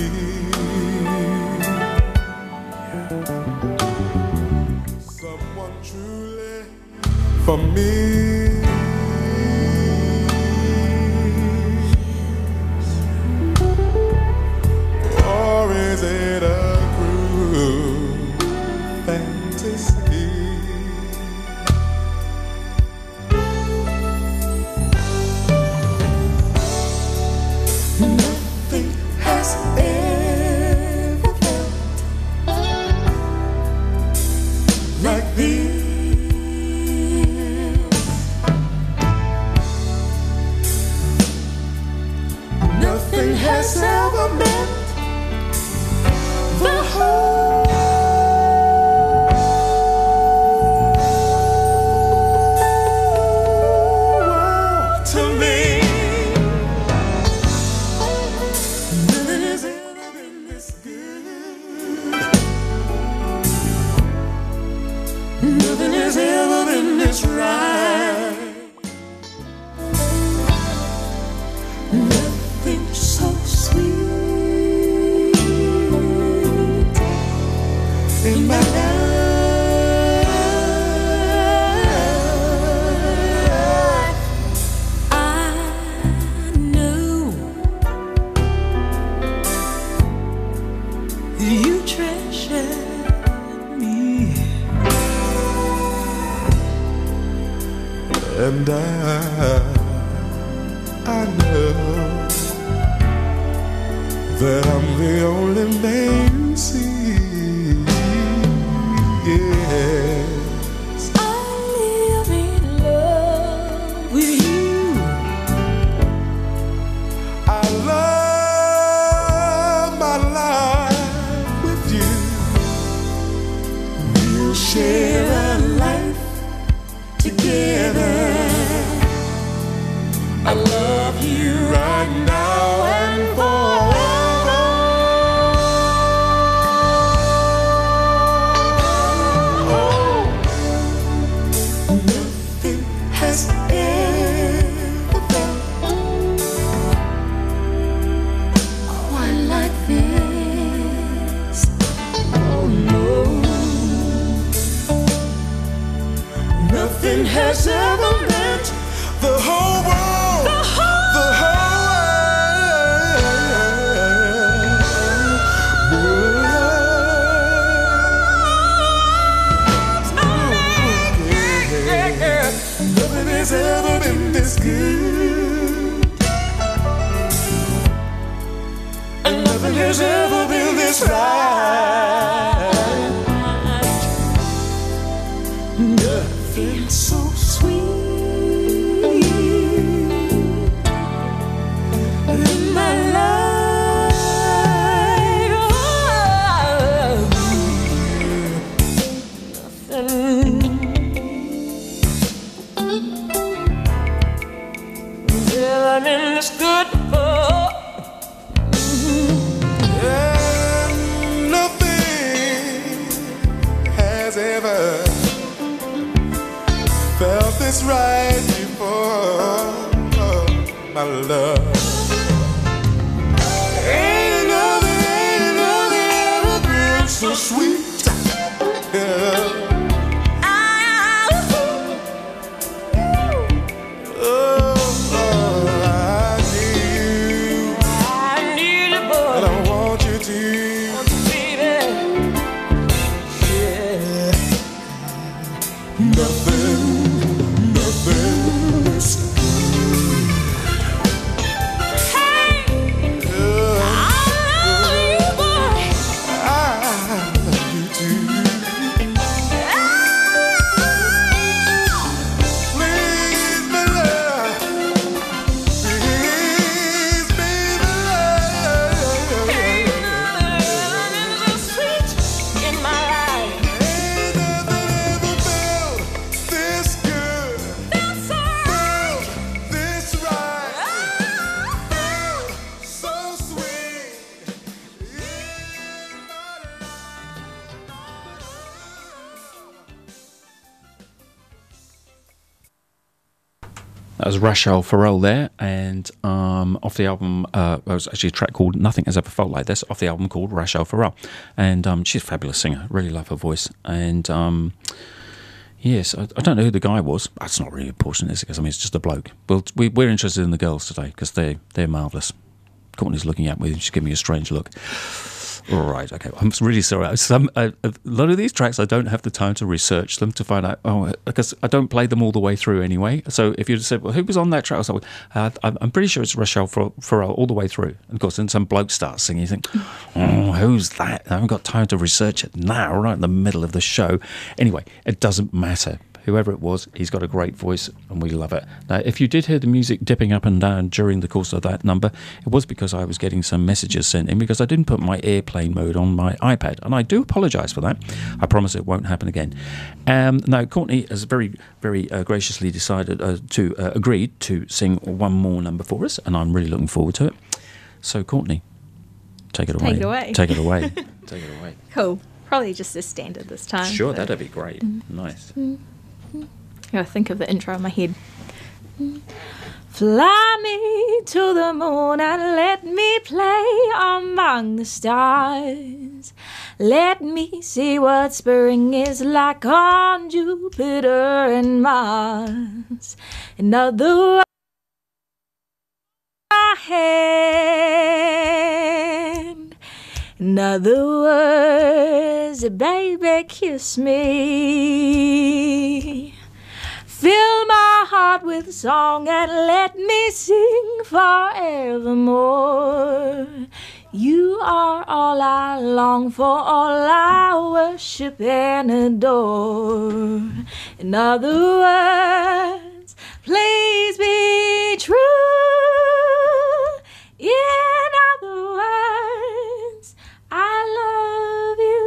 Someone truly for me. Or is it a cruel fantasy? Nothing has ever felt like this. Nothing has ever meant the whole world to me. Nothing has ever been this good. Nothing has ever been this right. Nothing so sweet in my life. I know you treasure me, and I know that I'm the only man you see. Yes, I live in love with you. I love my life with you. We'll share a life together. I love you right now and forever. loving is good for. And nothing has ever felt this right before, my love. Ain't nothing ever been so sweet. Yeah. That was Rachel Farrell there, and off the album, it was actually a track called Nothing Has Ever Felt Like This, off the album called Rachel Farrell. And she's a fabulous singer, really love her voice. And yes, I don't know who the guy was. That's not really important, is it? Because I mean, it's just a bloke. Well, we're interested in the girls today because they're marvellous. Courtney's looking at me, she's giving me a strange look. All right, okay. I'm really sorry. A lot of these tracks, I don't have the time to research them to find out. Oh, because I don't play them all the way through anyway. So if you said, "Well, who was on that track?" I was like, I'm pretty sure it's Rachel Farrell all the way through. And of course, then some bloke starts singing. You think, "Oh, who's that?" I haven't got time to research it now, right in the middle of the show. Anyway, it doesn't matter. Whoever it was, he's got a great voice and we love it. Now, if you did hear the music dipping up and down during the course of that number, it was because I was getting some messages sent in because I didn't put my airplane mode on my iPad, and I do apologise for that. I promise it won't happen again. Now, Courtney has very, very graciously decided agreed to sing one more number for us, and I'm really looking forward to it. So, Courtney, take it away. Take it away. Take it away. Take it away. Cool. Probably just a standard this time. Sure, that'd be great. Nice. I think of the intro in my head. Fly me to the moon and let me play among the stars. Let me see what spring is like on Jupiter and Mars. In other words, my hand. In other words, baby, kiss me. Fill my heart with song and let me sing forevermore. You are all I long for, all I worship and adore. In other words, please be true. In other words, I love you.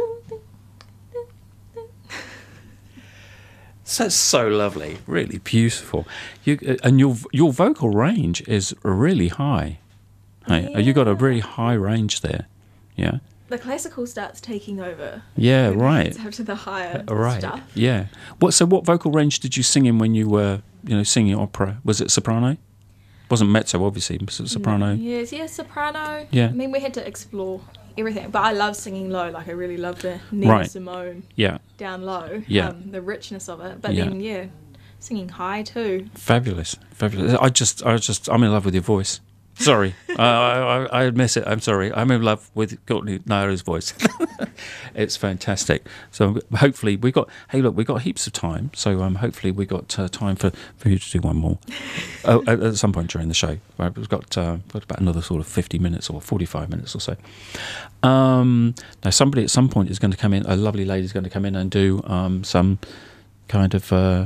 That's so lovely, really beautiful. And your vocal range is really high. Hey, you got a really high range there, yeah. The classical starts taking over. Yeah, right. After the higher stuff. Yeah. What vocal range did you sing in when you were, singing opera? Was it soprano? Wasn't mezzo, obviously. Was it soprano? Yes, soprano. Yeah. I mean, we had to explore everything, but I love singing low. Like, I really love the Nina Simone down low. Yeah. The richness of it. But then, singing high too. Fabulous. I'm in love with your voice. Sorry, I admit it. I'm sorry. I'm in love with Courtney Naira's voice. It's fantastic. So hopefully we got heaps of time. So hopefully we got time for you to do one more at some point during the show. Right? We've got about another sort of 50 minutes or 45 minutes or so. Now somebody at some point is going to come in. A lovely lady is going to come in and do some kind of.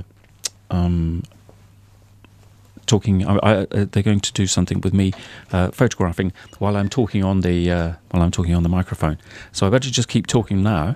Talking, they're going to do something with me, photographing while I'm talking on the microphone. So I better just keep talking now.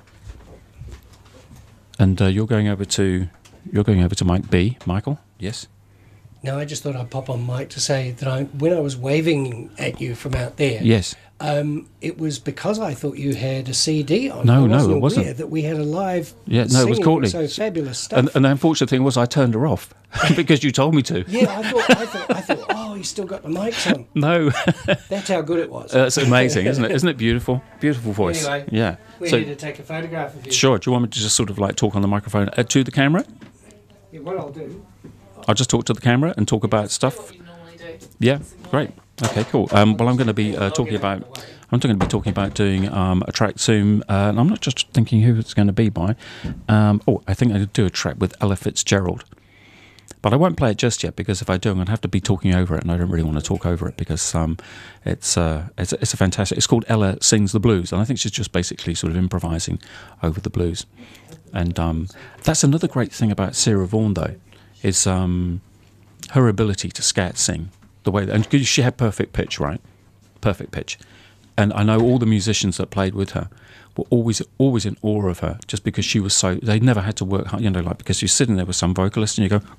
And you're going over to Mike B. Michael, yes. Now, I just thought I'd pop on mic to say that when I was waving at you from out there, Yes. It was because I thought you had a CD on. No, I no, it wasn't. aware that we had a live. Yeah, no, it was singing, Courtney. So fabulous stuff. And the unfortunate thing was I turned her off because you told me to. Yeah, I thought, oh, he's still got the mics on. No. That's how good it was. That's amazing, isn't it? Isn't it beautiful? Beautiful voice. Anyway, yeah. we're here to take a photograph of you. Sure. Do you want me to just sort of like talk on the microphone to the camera? Yeah, what I'll do. I'll just talk to the camera and talk about stuff. Yeah, great. Okay, cool. Well, I'm going to be talking about. I'm going to be talking about doing a track soon, and I'm not just thinking who it's going to be by. I think I'm going to do a track with Ella Fitzgerald, but I won't play it just yet because if I do, I'm going to have to be talking over it, and I don't really want to talk over it because it's a fantastic. It's called Ella Sings the Blues, and I think she's just basically sort of improvising over the blues, and that's another great thing about Sarah Vaughan though, is her ability to scat sing the way, and she had perfect pitch, right? Perfect pitch. And I know all the musicians that played with her were always in awe of her, just because she was so. They never had to work hard, like because you're sitting there with some vocalist and you go,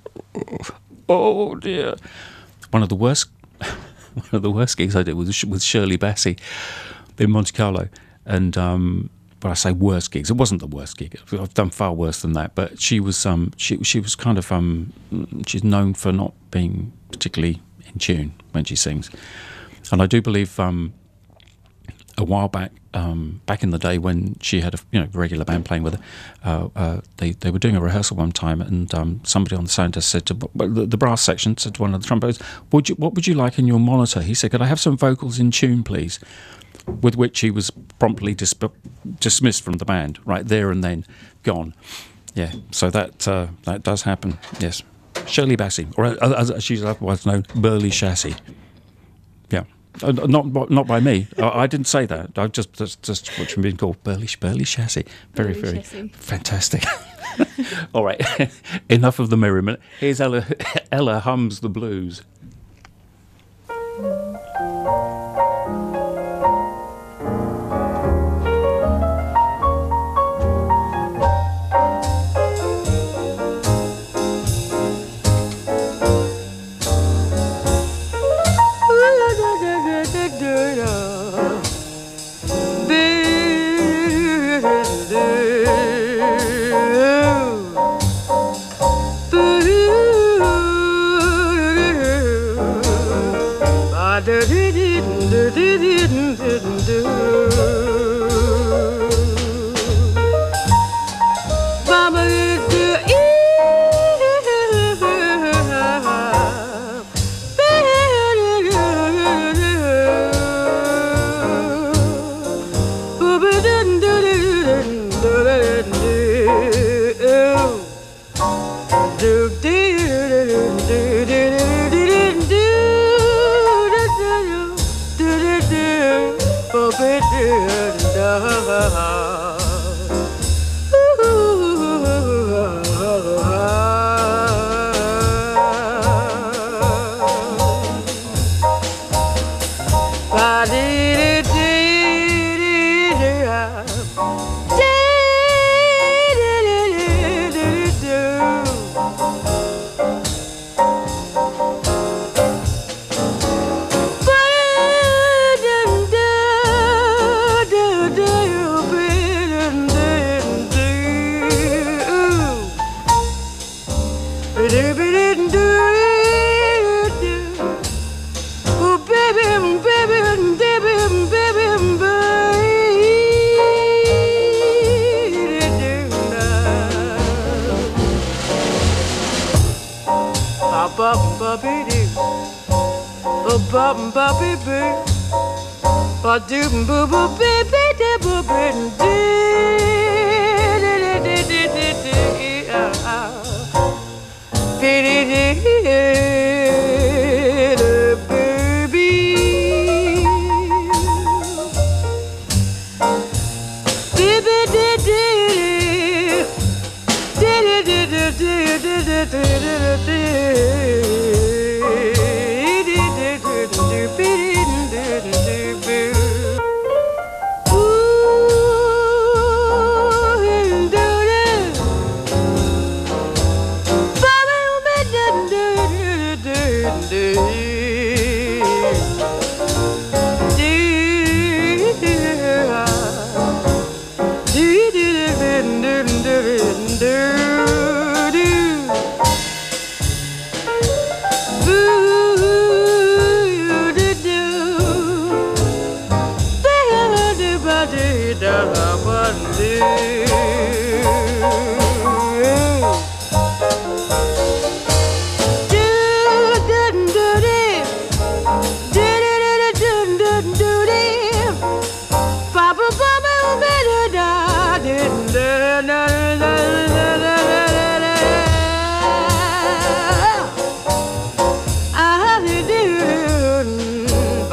oh dear. One of the worst gigs I did was with Shirley Bassey in Monte Carlo, and when I say worst gigs, it wasn't the worst gig. I've done far worse than that. But she was she was kind of she's known for not being particularly in tune when she sings, and I do believe. A while back, back in the day when she had a regular band playing with her, they were doing a rehearsal one time, and somebody on the sound desk said to the brass section said to one of the trombones, "What would you like in your monitor?" He said, "Could I have some vocals in tune, please?" With which he was promptly dismissed from the band right there and then, gone. Yeah, so that does happen. Yes, Shirley Bassey, or as she's otherwise known, Burley Chassis. Yeah. Not by me. I didn't say that. I just what you've been called Burley Chassis. Very Chassis. Fantastic. All right, enough of the merriment. Here's Ella hums the blues.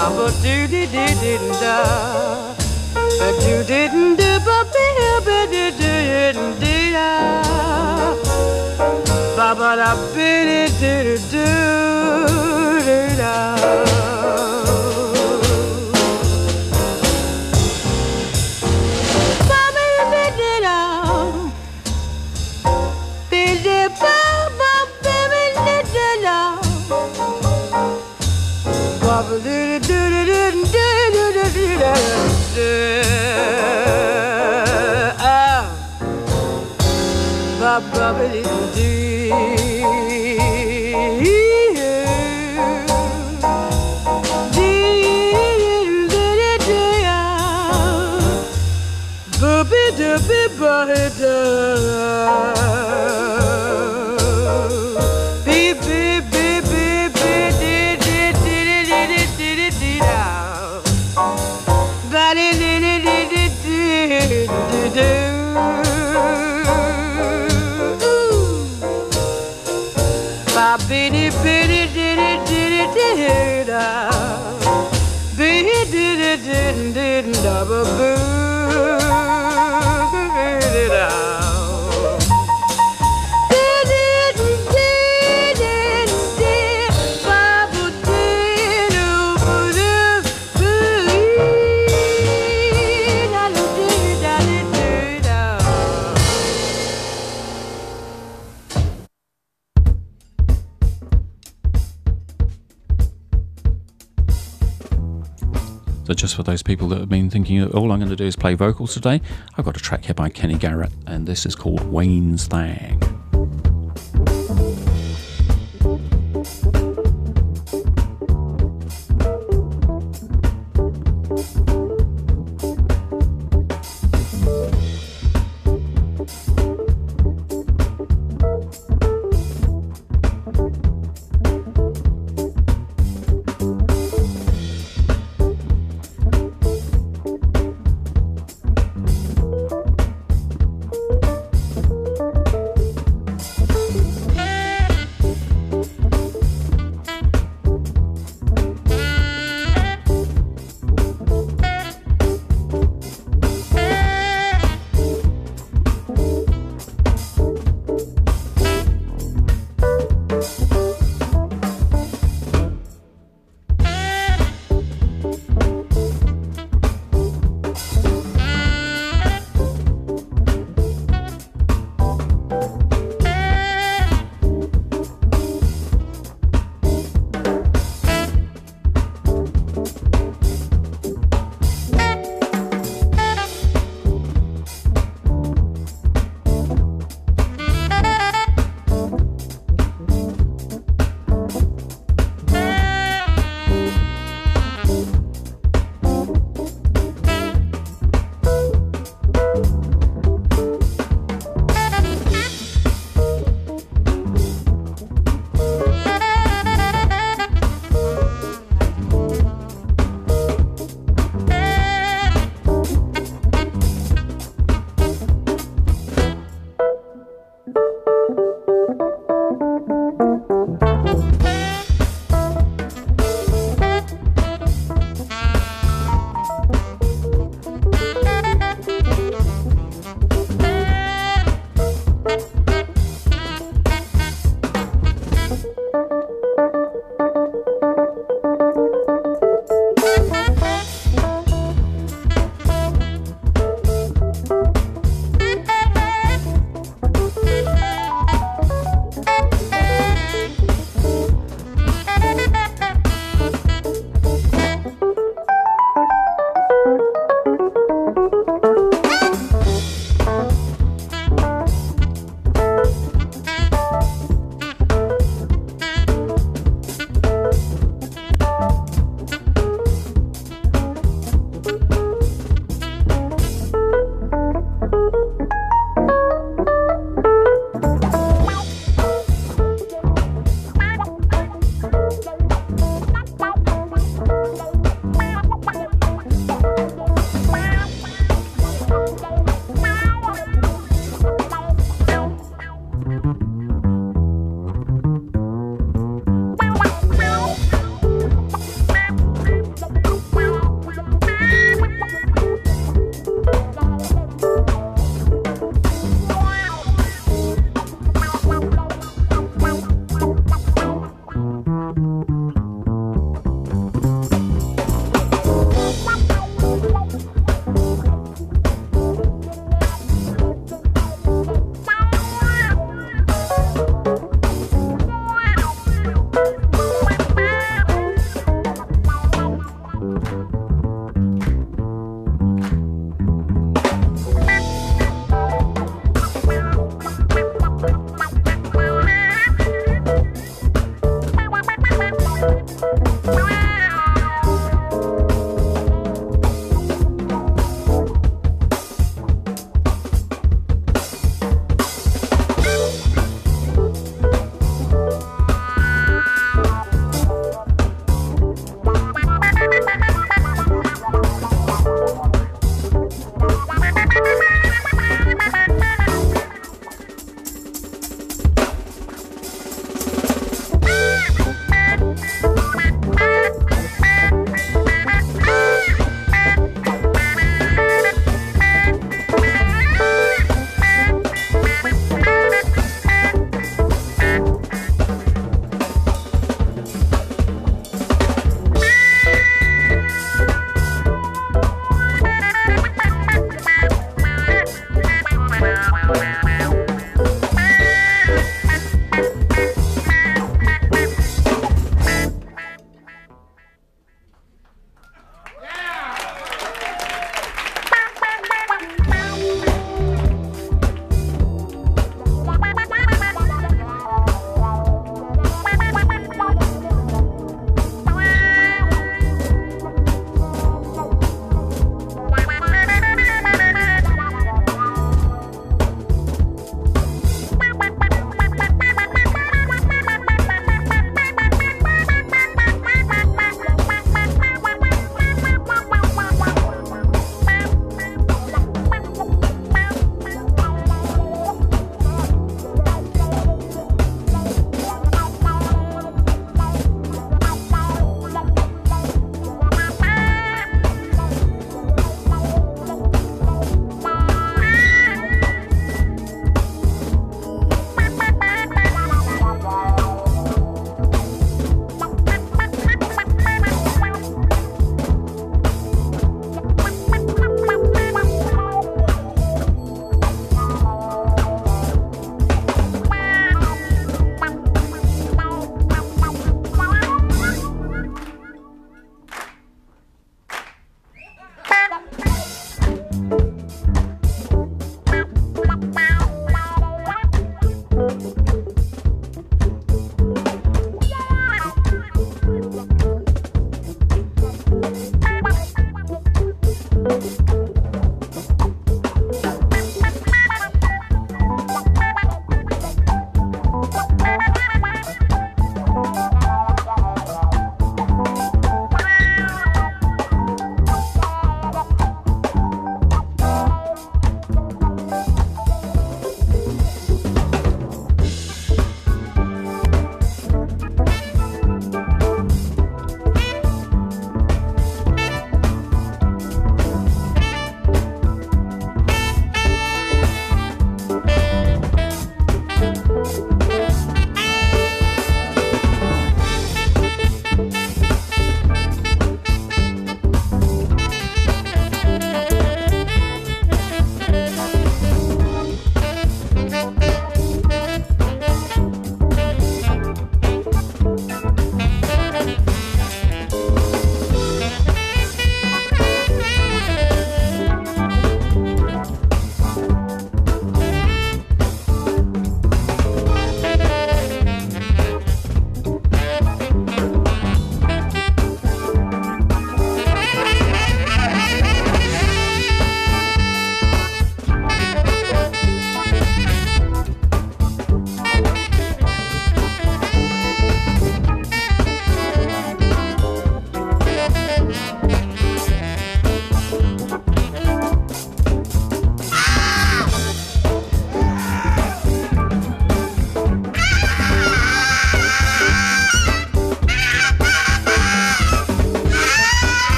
Baba do do do do da. Do do do ba be do do do do da. Baba da be do do do da. Baba be do da. Be do baba be do da. Baba do do do do do do do da. Baba be do do. So just for those people that have been thinking all I'm going to do is play vocals today, I've got a track here by Kenny Garrett, and this is called Wayne's Thang.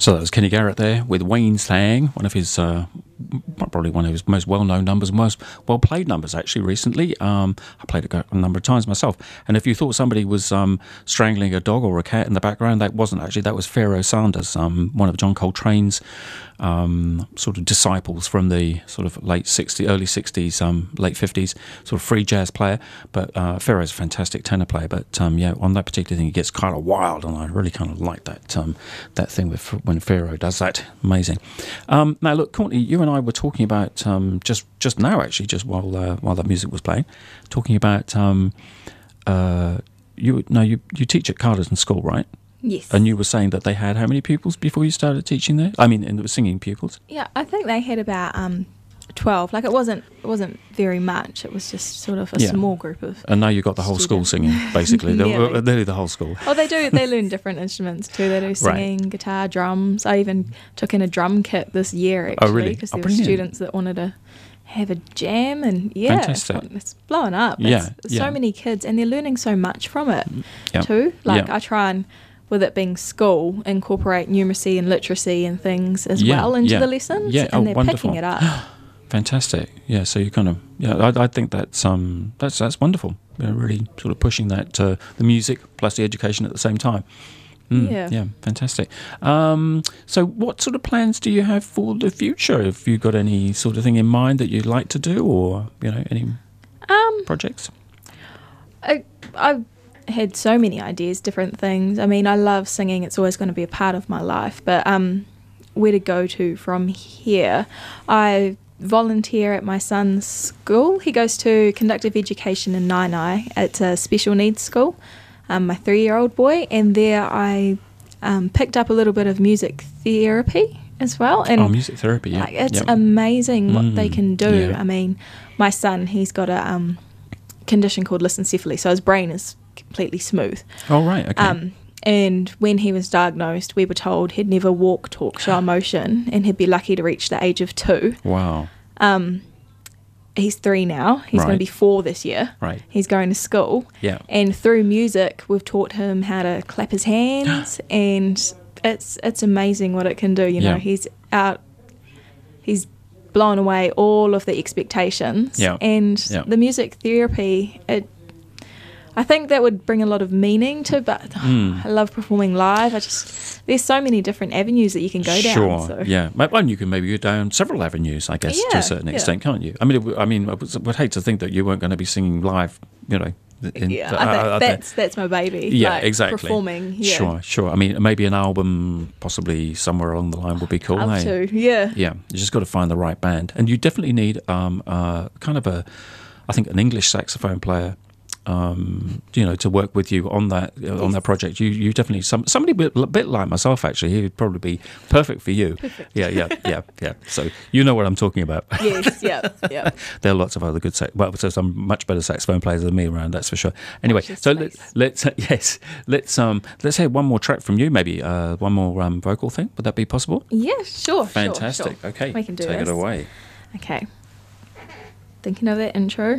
So that was Kenny Garrett there with Wayne Sang, one of his probably one of his most well-known numbers, most well-played numbers actually recently. I played it a number of times myself. And if you thought somebody was strangling a dog or a cat in the background, that wasn't actually. That was Pharaoh Sanders, one of John Coltrane's sort of disciples from the sort of late 60s, early 60s, late 50s, sort of free jazz player. But Pharaoh's a fantastic tenor player. But yeah, on that particular thing, it gets kind of wild, and I really kind of like that that thing with when Pharaoh does that. Amazing. Now, look, Courtney, you and I were talking about just now, actually, just while that music was playing, talking about you teach at Carterton School, right? Yes. And you were saying that they had how many pupils before you started teaching there? I mean, and it was singing pupils. Yeah, I think they had about 12. Like it wasn't very much. It was just sort of a small group of. And now you've got the whole school singing, basically. Nearly the whole school. Oh, they do. They learn different instruments too. They do singing, guitar, drums. I even took in a drum kit this year actually. Oh, really? Because there were Brilliant. students that wanted to have a jam, and Fantastic. it's blowing up. Yeah, So many kids, and they're learning so much from it Yep. too. Like Yep. I try and, with it being school, incorporate numeracy and literacy and things as well into the lessons, and they're wonderful. picking it up. Fantastic. Yeah, so you kind of I think that's wonderful. Really sort of pushing that the music plus the education at the same time. Yeah, fantastic. So what sort of plans do you have for the future? Have you got any sort of thing in mind that you'd like to do, or any projects? I've had so many ideas, different things. I mean, I love singing. It's always going to be a part of my life. But where to go to from here? I volunteer at my son's school. He goes to conductive education in Nyman. It's a special needs school, my 3-year-old boy. And there I picked up a little bit of music therapy as well. And music therapy, yeah. It's amazing what they can do. Yeah. I mean, my son, he's got a condition called lissencephaly, so his brain is completely smooth. Oh, right, okay. And when he was diagnosed, we were told he'd never walk, talk, show emotion, and he'd be lucky to reach the age of 2. Wow. He's 3 now. He's going to be 4 this year. Right. He's going to school. Yeah. And through music, we've taught him how to clap his hands, and it's amazing what it can do. You know, he's blown away all of the expectations. Yeah. And the music therapy, I think that would bring a lot of meaning to, but I love performing live. There's so many different avenues that you can go down. Sure, So. yeah. Well, you can maybe go down several avenues, I guess, to a certain extent, can't you? I mean, I would hate to think that you weren't going to be singing live, That's my baby. Yeah, like, exactly. Performing. Yeah. Sure. I mean, maybe an album, possibly somewhere along the line, would be cool. Up to, yeah. Yeah, you just got to find the right band, and you definitely need kind of I think an English saxophone player. To work with you on that on that project. You definitely somebody a bit like myself actually. He would probably be perfect for you. Perfect. Yeah. So you know what I'm talking about. Yes, yeah. There are lots of other good so some much better saxophone players than me around. That's for sure. Anyway, so let's have one more track from you. Maybe one more vocal thing. Would that be possible? Yeah, sure. Fantastic. Sure. Okay, We can do take this. it away. Okay. Thinking of that intro.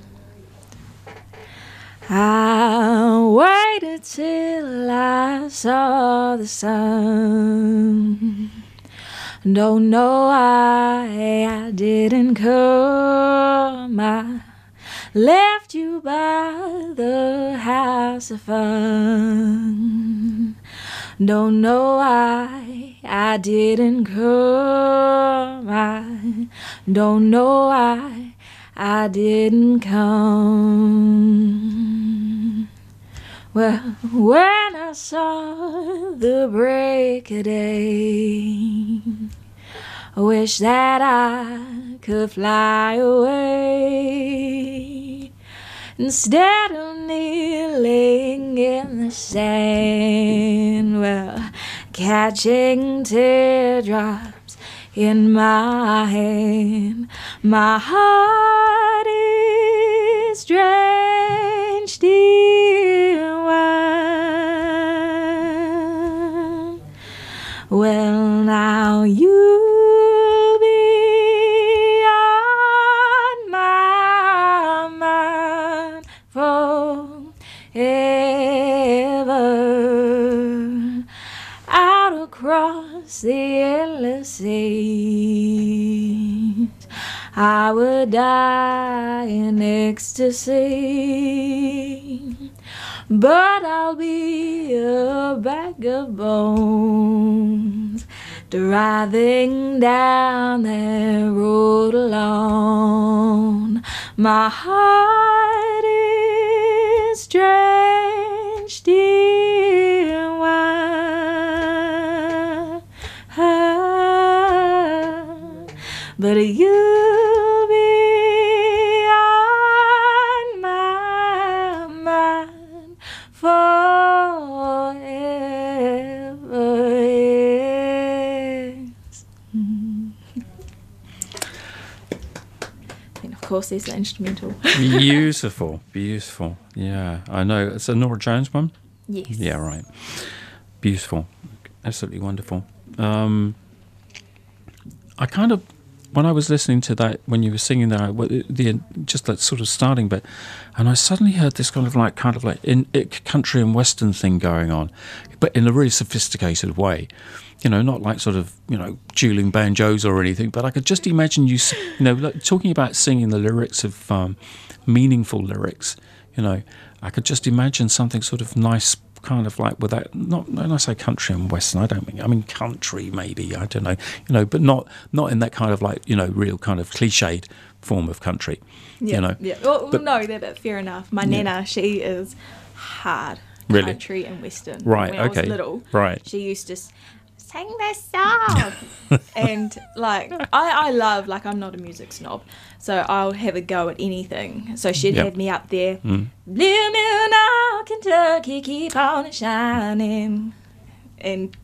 I waited till I saw the sun. Don't know why I didn't come. I left you by the house of fun. Don't know why I didn't come. I don't know why I didn't come. Well, when I saw the break of day, I wish that I could fly away instead of kneeling in the sand. Well, catching teardrops in my hand, my heart is drenched in wine. Well, now you'll be on my mind forever. Out across I would die in ecstasy, but I'll be a bag of bones driving down that road alone. My heart is drenched in wine, but you'll be on my mind forever. Yes. And of course, there's the instrumental. Beautiful, beautiful. Yeah, I know. It's a Norah Jones one? Yes. Yeah, right. Beautiful. Absolutely wonderful. I kind of, when I was listening to that, when you were singing that, just that sort of starting bit, and I suddenly heard this kind of like in country and western thing going on, but in a really sophisticated way. You know, not like sort of, you know, dueling banjos or anything, but I could just imagine you, you know, like talking about singing the lyrics of meaningful lyrics. You know, I could just imagine something sort of nice, kind of like with that. Not when I say country and western, I mean country maybe. I don't know, you know, but not in that kind of like, you know, real kind of cliched form of country. Yeah, you know. Yeah. Well, no, but fair enough. My nana, she is hard country and western. Right. When I was Okay. little, Right. she used to sing this song, and like I love, like, I'm not a music snob, so I'll have a go at anything. So she'd have me up there, Blue Moon of Kentucky, keep on shining, and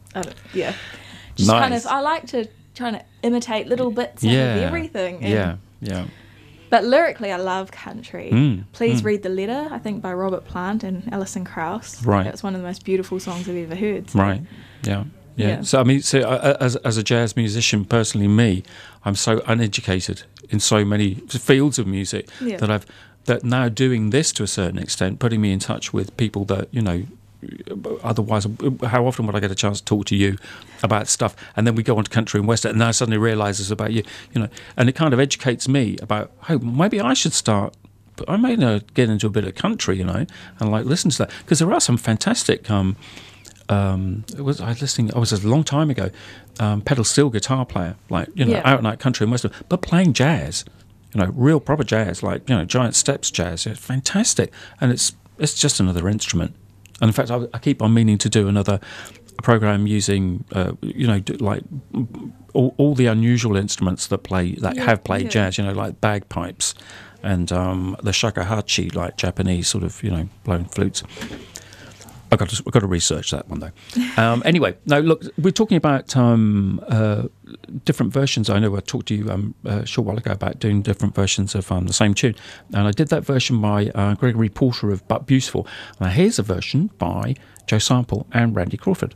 just kind Nice. of, I like to try to imitate little bits out of everything. And, Yeah. But lyrically, I love country. Please Read the Letter, I think, by Robert Plant and Alison Krauss. Right. That's one of the most beautiful songs I've ever heard. So. Right. Yeah. Yeah. So I mean, as a jazz musician, personally, I'm so uneducated in so many fields of music that now doing this to a certain extent, putting me in touch with people that, you know, otherwise, how often would I get a chance to talk to you about stuff, and then we go on to country and western, and I suddenly realise it's about you, you know, and it kind of educates me about, oh, maybe I should start. But I may get into a bit of country, you know, and like listen to that, because there are some fantastic. I was a long time ago, pedal steel guitar player, like, you know, out and out country and western, but playing jazz, you know, real proper jazz, like, you know, Giant Steps jazz. It's fantastic, and it's just another instrument. And in fact, I keep on meaning to do another program using, you know, like all the unusual instruments that have played jazz, you know, like bagpipes and the shakuhachi, like Japanese sort of, you know, blown flutes. I've got to research that one though. Anyway, no, look, we're talking about different versions. I know I talked to you a short while ago about doing different versions of the same tune, and I did that version by Gregory Porter of But Beautiful. Now here's a version by Joe Sample and Randy Crawford.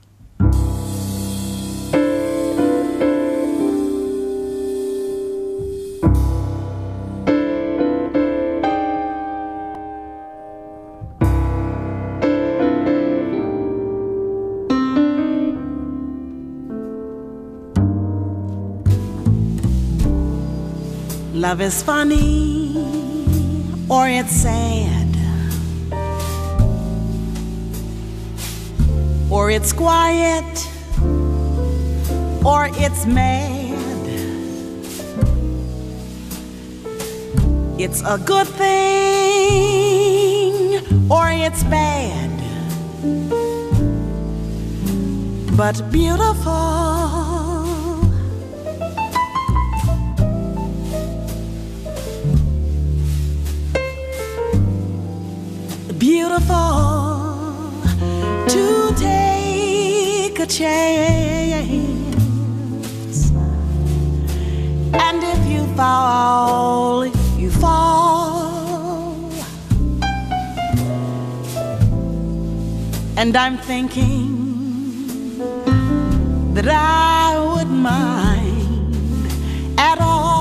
Love is funny, or it's sad, or it's quiet, or it's mad. It's a good thing, or it's bad, but beautiful. Beautiful to take a chance, and if you fall, you fall. And I'm thinking that I wouldn't mind at all.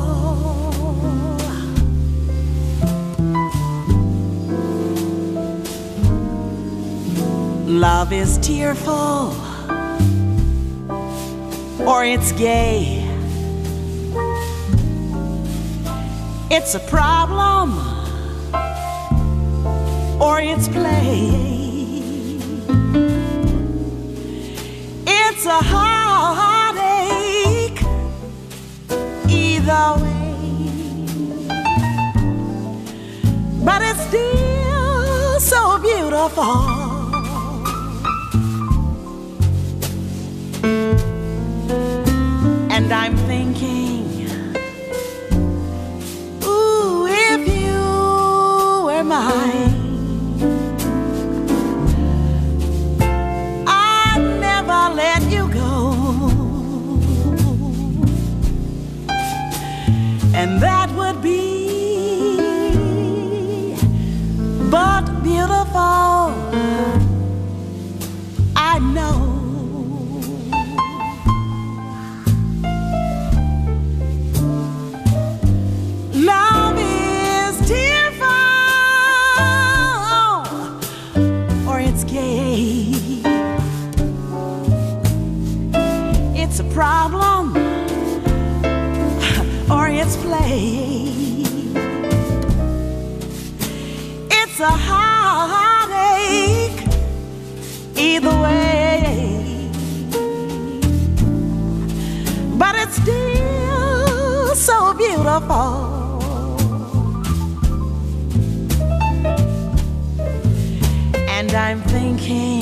Love is tearful, or it's gay, It's a problem or it's play. It's a heartache either way, but it's still so beautiful. And I'm thinking, ooh, if you were mine, I'd never let you go. And that would be but beautiful, I know. Love is tearful or it's gay. It's a problem or it's play. It's a heartache either way, but it's still so beautiful. And I'm thinking,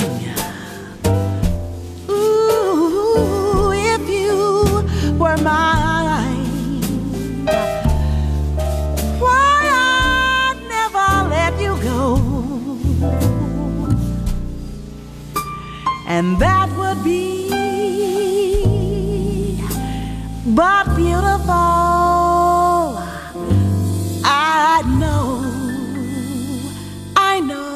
ooh, if you were mine, why I'd never let you go. And that would be but beautiful, I know, I know.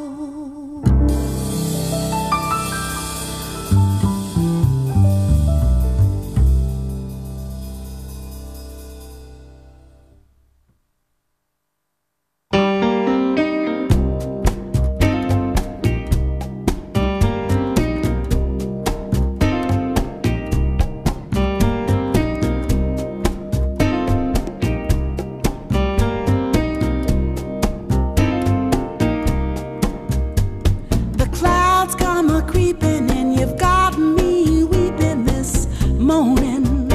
Creeping and you've got me weeping this morning.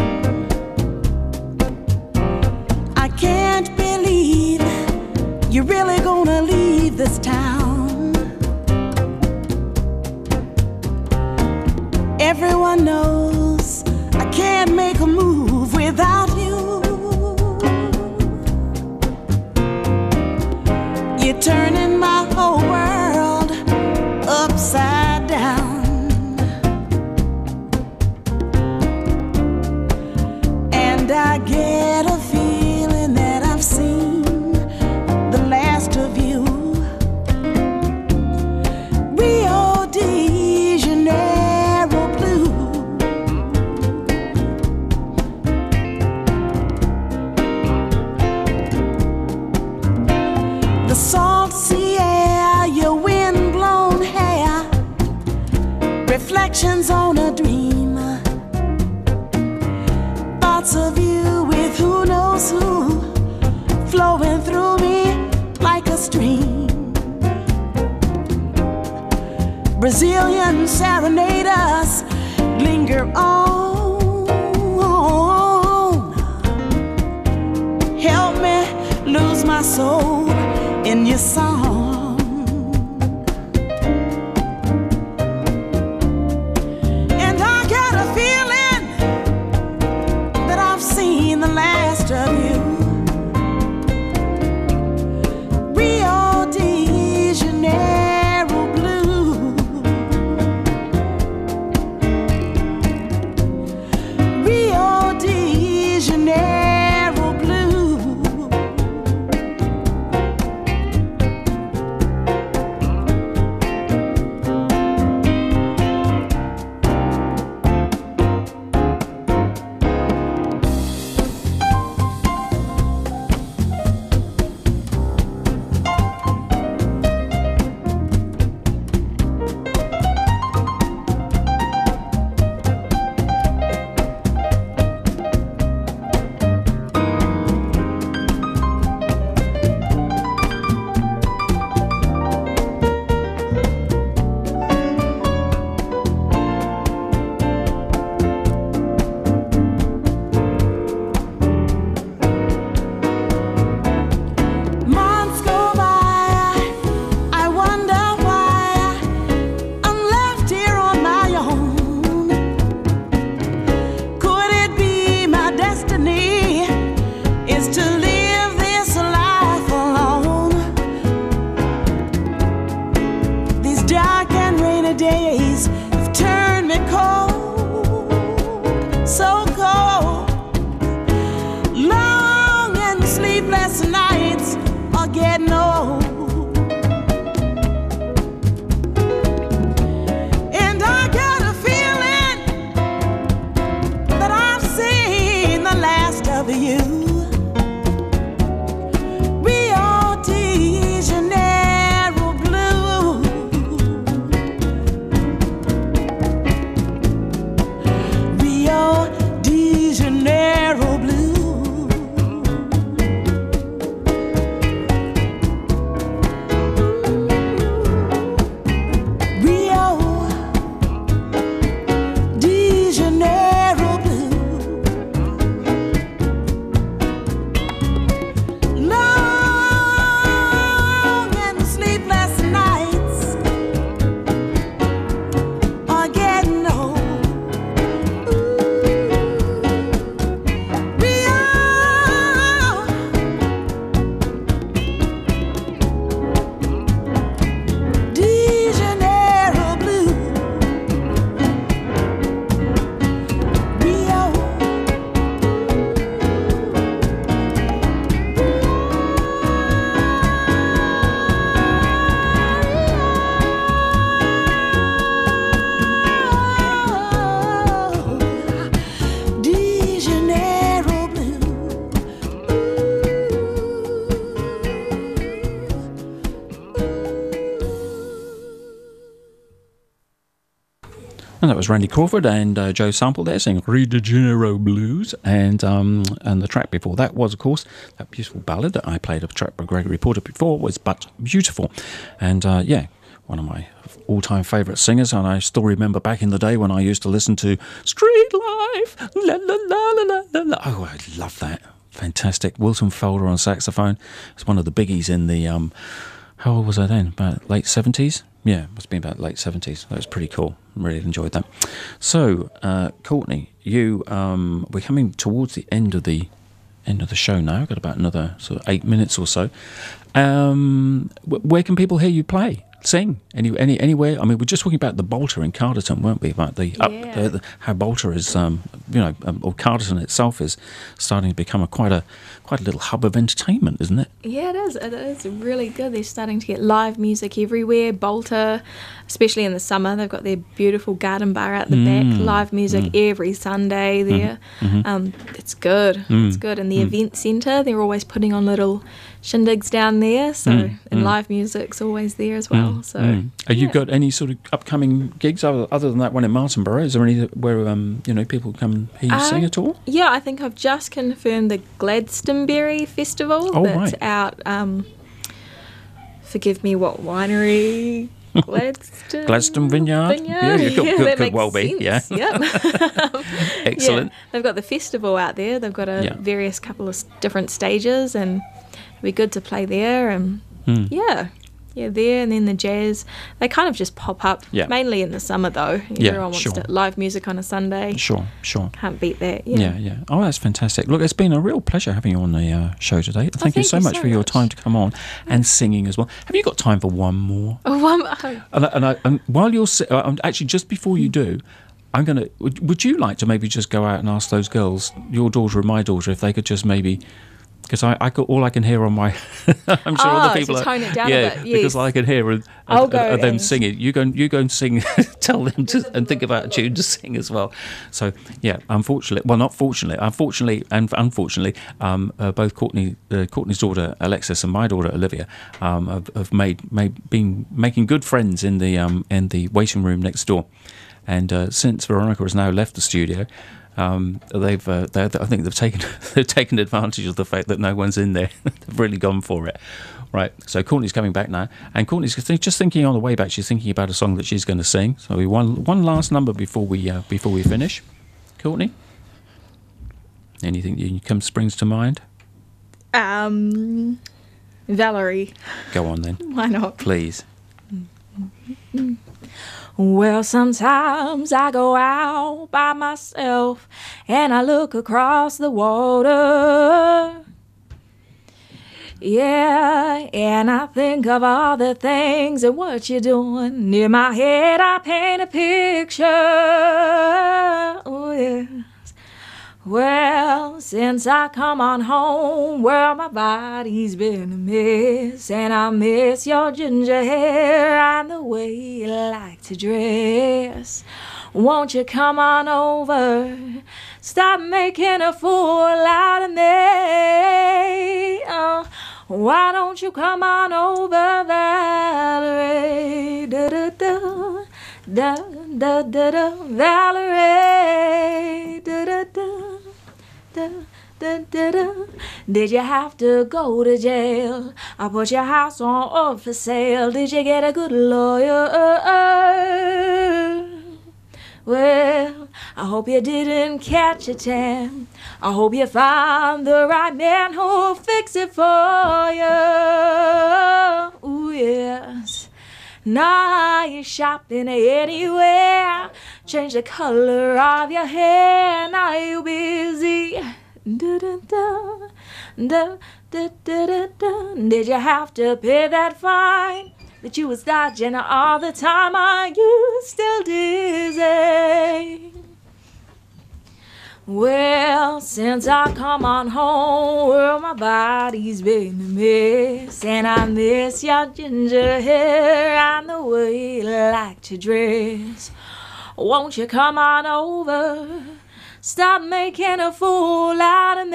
I can't believe you're really gonna leave this town. Everyone knows I can't make a move without you. You're turning my whole world upside down. And I get a feeling that I've seen the last of you. Rio de Janeiro blue. The salt sea air, your wind-blown hair, reflections on a dream. Thoughts of you with who knows who, flowing through me like a stream. Brazilian serenaders linger on. Help me lose my soul in your song. And I get a feeling that I've seen the last of you. Rio de Janeiro blue. Rio de Janeiro blue. And that was Randy Crawford and Joe Sample there saying Rio de Janeiro Blues. And the track before that was, of course, that beautiful ballad that I played, a track by Gregory Porter before, was But Beautiful. And one of my all-time favourite singers, and I still remember back in the day when I used to listen to Street Life, la la la la la la. Oh, I love that. Fantastic. Wilton Felder on saxophone. It's one of the biggies in the, how old was I then? About late 70s? Yeah, must have been about late 70s. That was pretty cool. Really enjoyed that. So, Courtney, we're coming towards the end of the show now. We've got about another sort of 8 minutes or so. Where can people hear you play? Sing anywhere. I mean, we're just talking about the Bolter in Carterton, weren't we? About how Bolter is, or Carterton itself is starting to become quite a little hub of entertainment, isn't it? Yeah, it is. It is really good. They're starting to get live music everywhere. Bolter, especially in the summer, they've got their beautiful garden bar out the back. Live music every Sunday there. It's good. It's good. And the event centre, they're always putting on little shindigs down there. So and live music's always there as well. So, have you got any sort of upcoming gigs other than that one in Martinborough? Is there any where people come hear you sing at all? Yeah, I think I've just confirmed the Gladstoneberry Festival that's out. Forgive me, what winery? Gladstone Vineyard. Yeah, could well be. Yeah. Yep. Excellent. Yeah, they've got the festival out there. They've got a various couple of different stages, and it'd be good to play there. And there, and then the jazz, they kind of just pop up, mainly in the summer though. Everyone wants live music on a Sunday. Sure. Can't beat that. Yeah. Oh, that's fantastic. Look, it's been a real pleasure having you on the show today. Thank you so much for your time to come on and singing as well. Have you got time for one more? One more. And while you're actually, just before you do, I'm going to, would you like to maybe just go out and ask those girls, your daughter and my daughter, if they could just maybe, because all I can hear on my, I'm sure other people to tone it down a bit, because I can hear them singing. You go and sing, tell them to, and think about a tune to sing as well. So unfortunately, both Courtney's daughter Alexis and my daughter Olivia have been making good friends in the waiting room next door, and since Veronica has now left the studio. I think they've taken advantage of the fact that no one's in there. They've really gone for it. Right, so Courtney's coming back now, and Courtney's just thinking on the way back. She's thinking about a song that she's going to sing. So we one last number before we finish. Courtney, anything that springs to mind? Valerie. Go on then. Why not? Please. Well, sometimes I go out by myself and I look across the water. Yeah, and I think of all the things and what you're doing. Near my head I paint a picture. Oh, yes. Well, since I come on home, well, my body's been a mess, and I miss your ginger hair and the way you like to dress. Won't you come on over? Stop making a fool out of me. Oh, why don't you come on over, Valerie? Da-da-da, da-da-da-da, Valerie. Da-da-da. Did you have to go to jail? I put your house on for sale. Did you get a good lawyer? Well, I hope you didn't catch a tan. I hope you found the right man who'll fix it for you. Ooh, yes. Now you're shopping anywhere. Change the color of your hair. Now you're busy. Da-da-da, da-da-da-da-da. Did you have to pay that fine that you was dodging all the time? Are you still dizzy? Well, since I come on home, well, my body's been a mess, and I miss your ginger hair and the way you like to dress. Won't you come on over? Stop making a fool out of me.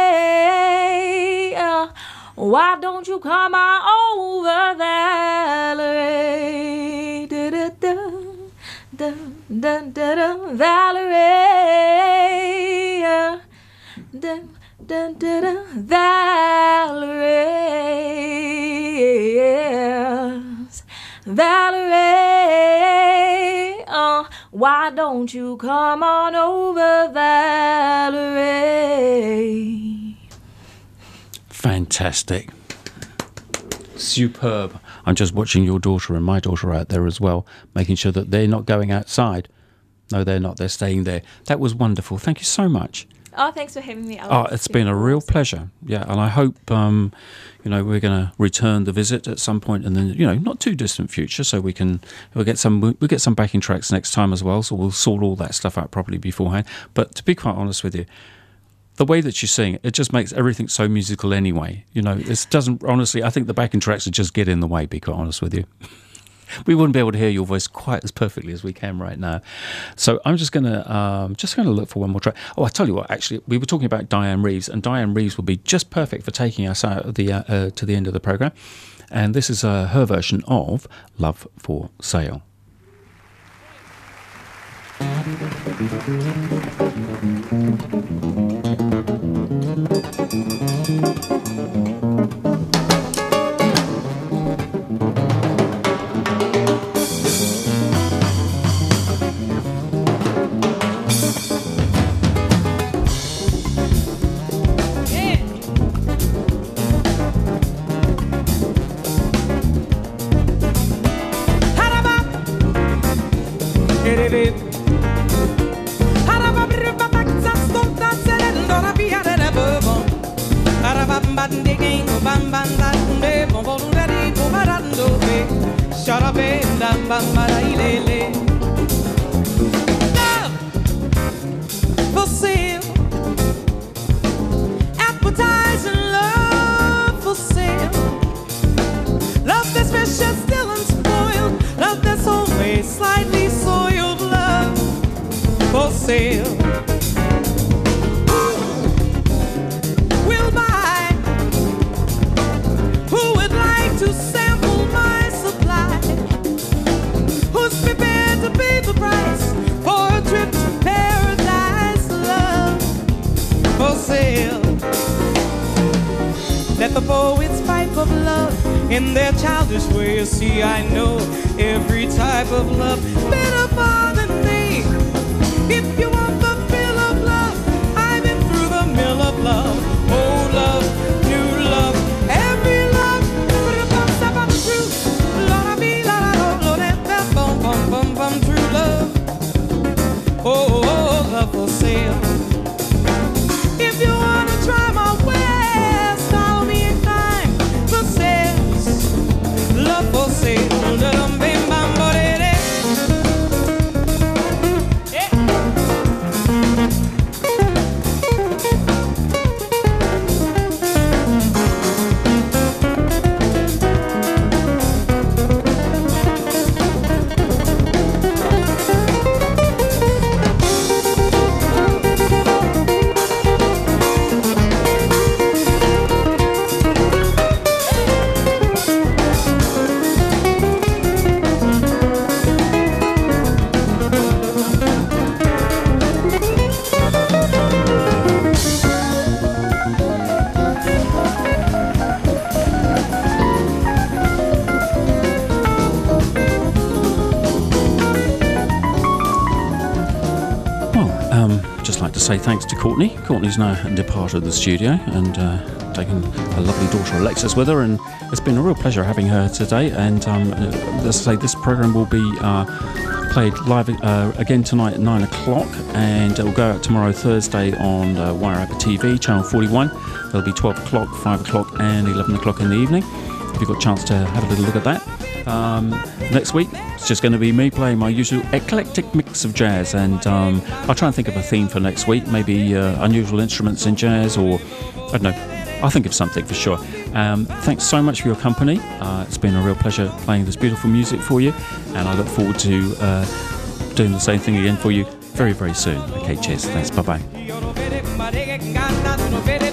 Why don't you come on over, Valerie? Da-da-da, dun, dun, dun, dun, Valerie. Dun, dun, dun, dun, Valerie. Valerie, why don't you come on over, Valerie? Fantastic. Superb. I'm just watching your daughter and my daughter out there as well, making sure that they're not going outside. No, they're not. They're staying there. That was wonderful. Thank you so much. Oh, thanks for having me, Alex. Oh, it's been a real pleasure. Yeah, and I hope we're going to return the visit at some point in the not too distant future, so we'll get some backing tracks next time as well. So we'll sort all that stuff out properly beforehand. But to be quite honest with you, the way that you sing, it just makes everything so musical anyway. It doesn't honestly. I think the backing tracks would just get in the way. Be quite honest with you. We wouldn't be able to hear your voice quite as perfectly as we can right now. So I'm just gonna look for one more track. Oh, I tell you what, actually, we were talking about Diane Reeves, and Diane Reeves would be just perfect for taking us out of the to the end of the program. And this is her version of "Love for Sale." Love for sale, advertising love for sale. Love that's fresh and still unspoiled, love that's always slightly soiled. Love for sale. Will buy. Who would like to sample my supply? Who's prepared to pay the price for a trip to paradise? Love for sale. Let the poets pipe of love in their childish way. You see, I know every type of love better far than me. If you want the feel of love, I've been through the mill of love. Old love, new love, every love. Put a bum step on the truth. Lord, I be that bum bum bum bum true love. Oh, love for sale. If you wanna try my ways, follow me in time. For sales, love for sale. Just like to say thanks to Courtney. Courtney's now departed the studio and taken a lovely daughter Alexis with her, and it's been a real pleasure having her today. And let's say this program will be played live again tonight at 9 o'clock, and it will go out tomorrow Thursday on Wairarapa TV, channel 41. There'll be 12 o'clock, 5 o'clock and 11 o'clock in the evening, if you've got a chance to have a little look at that. Next week it's just going to be me playing my usual eclectic mix of jazz, and I'll try and think of a theme for next week, maybe unusual instruments in jazz, or I don't know, I'll think of something for sure. Thanks so much for your company. It's been a real pleasure playing this beautiful music for you, and I look forward to doing the same thing again for you very, very soon. Okay, cheers, thanks, bye-bye.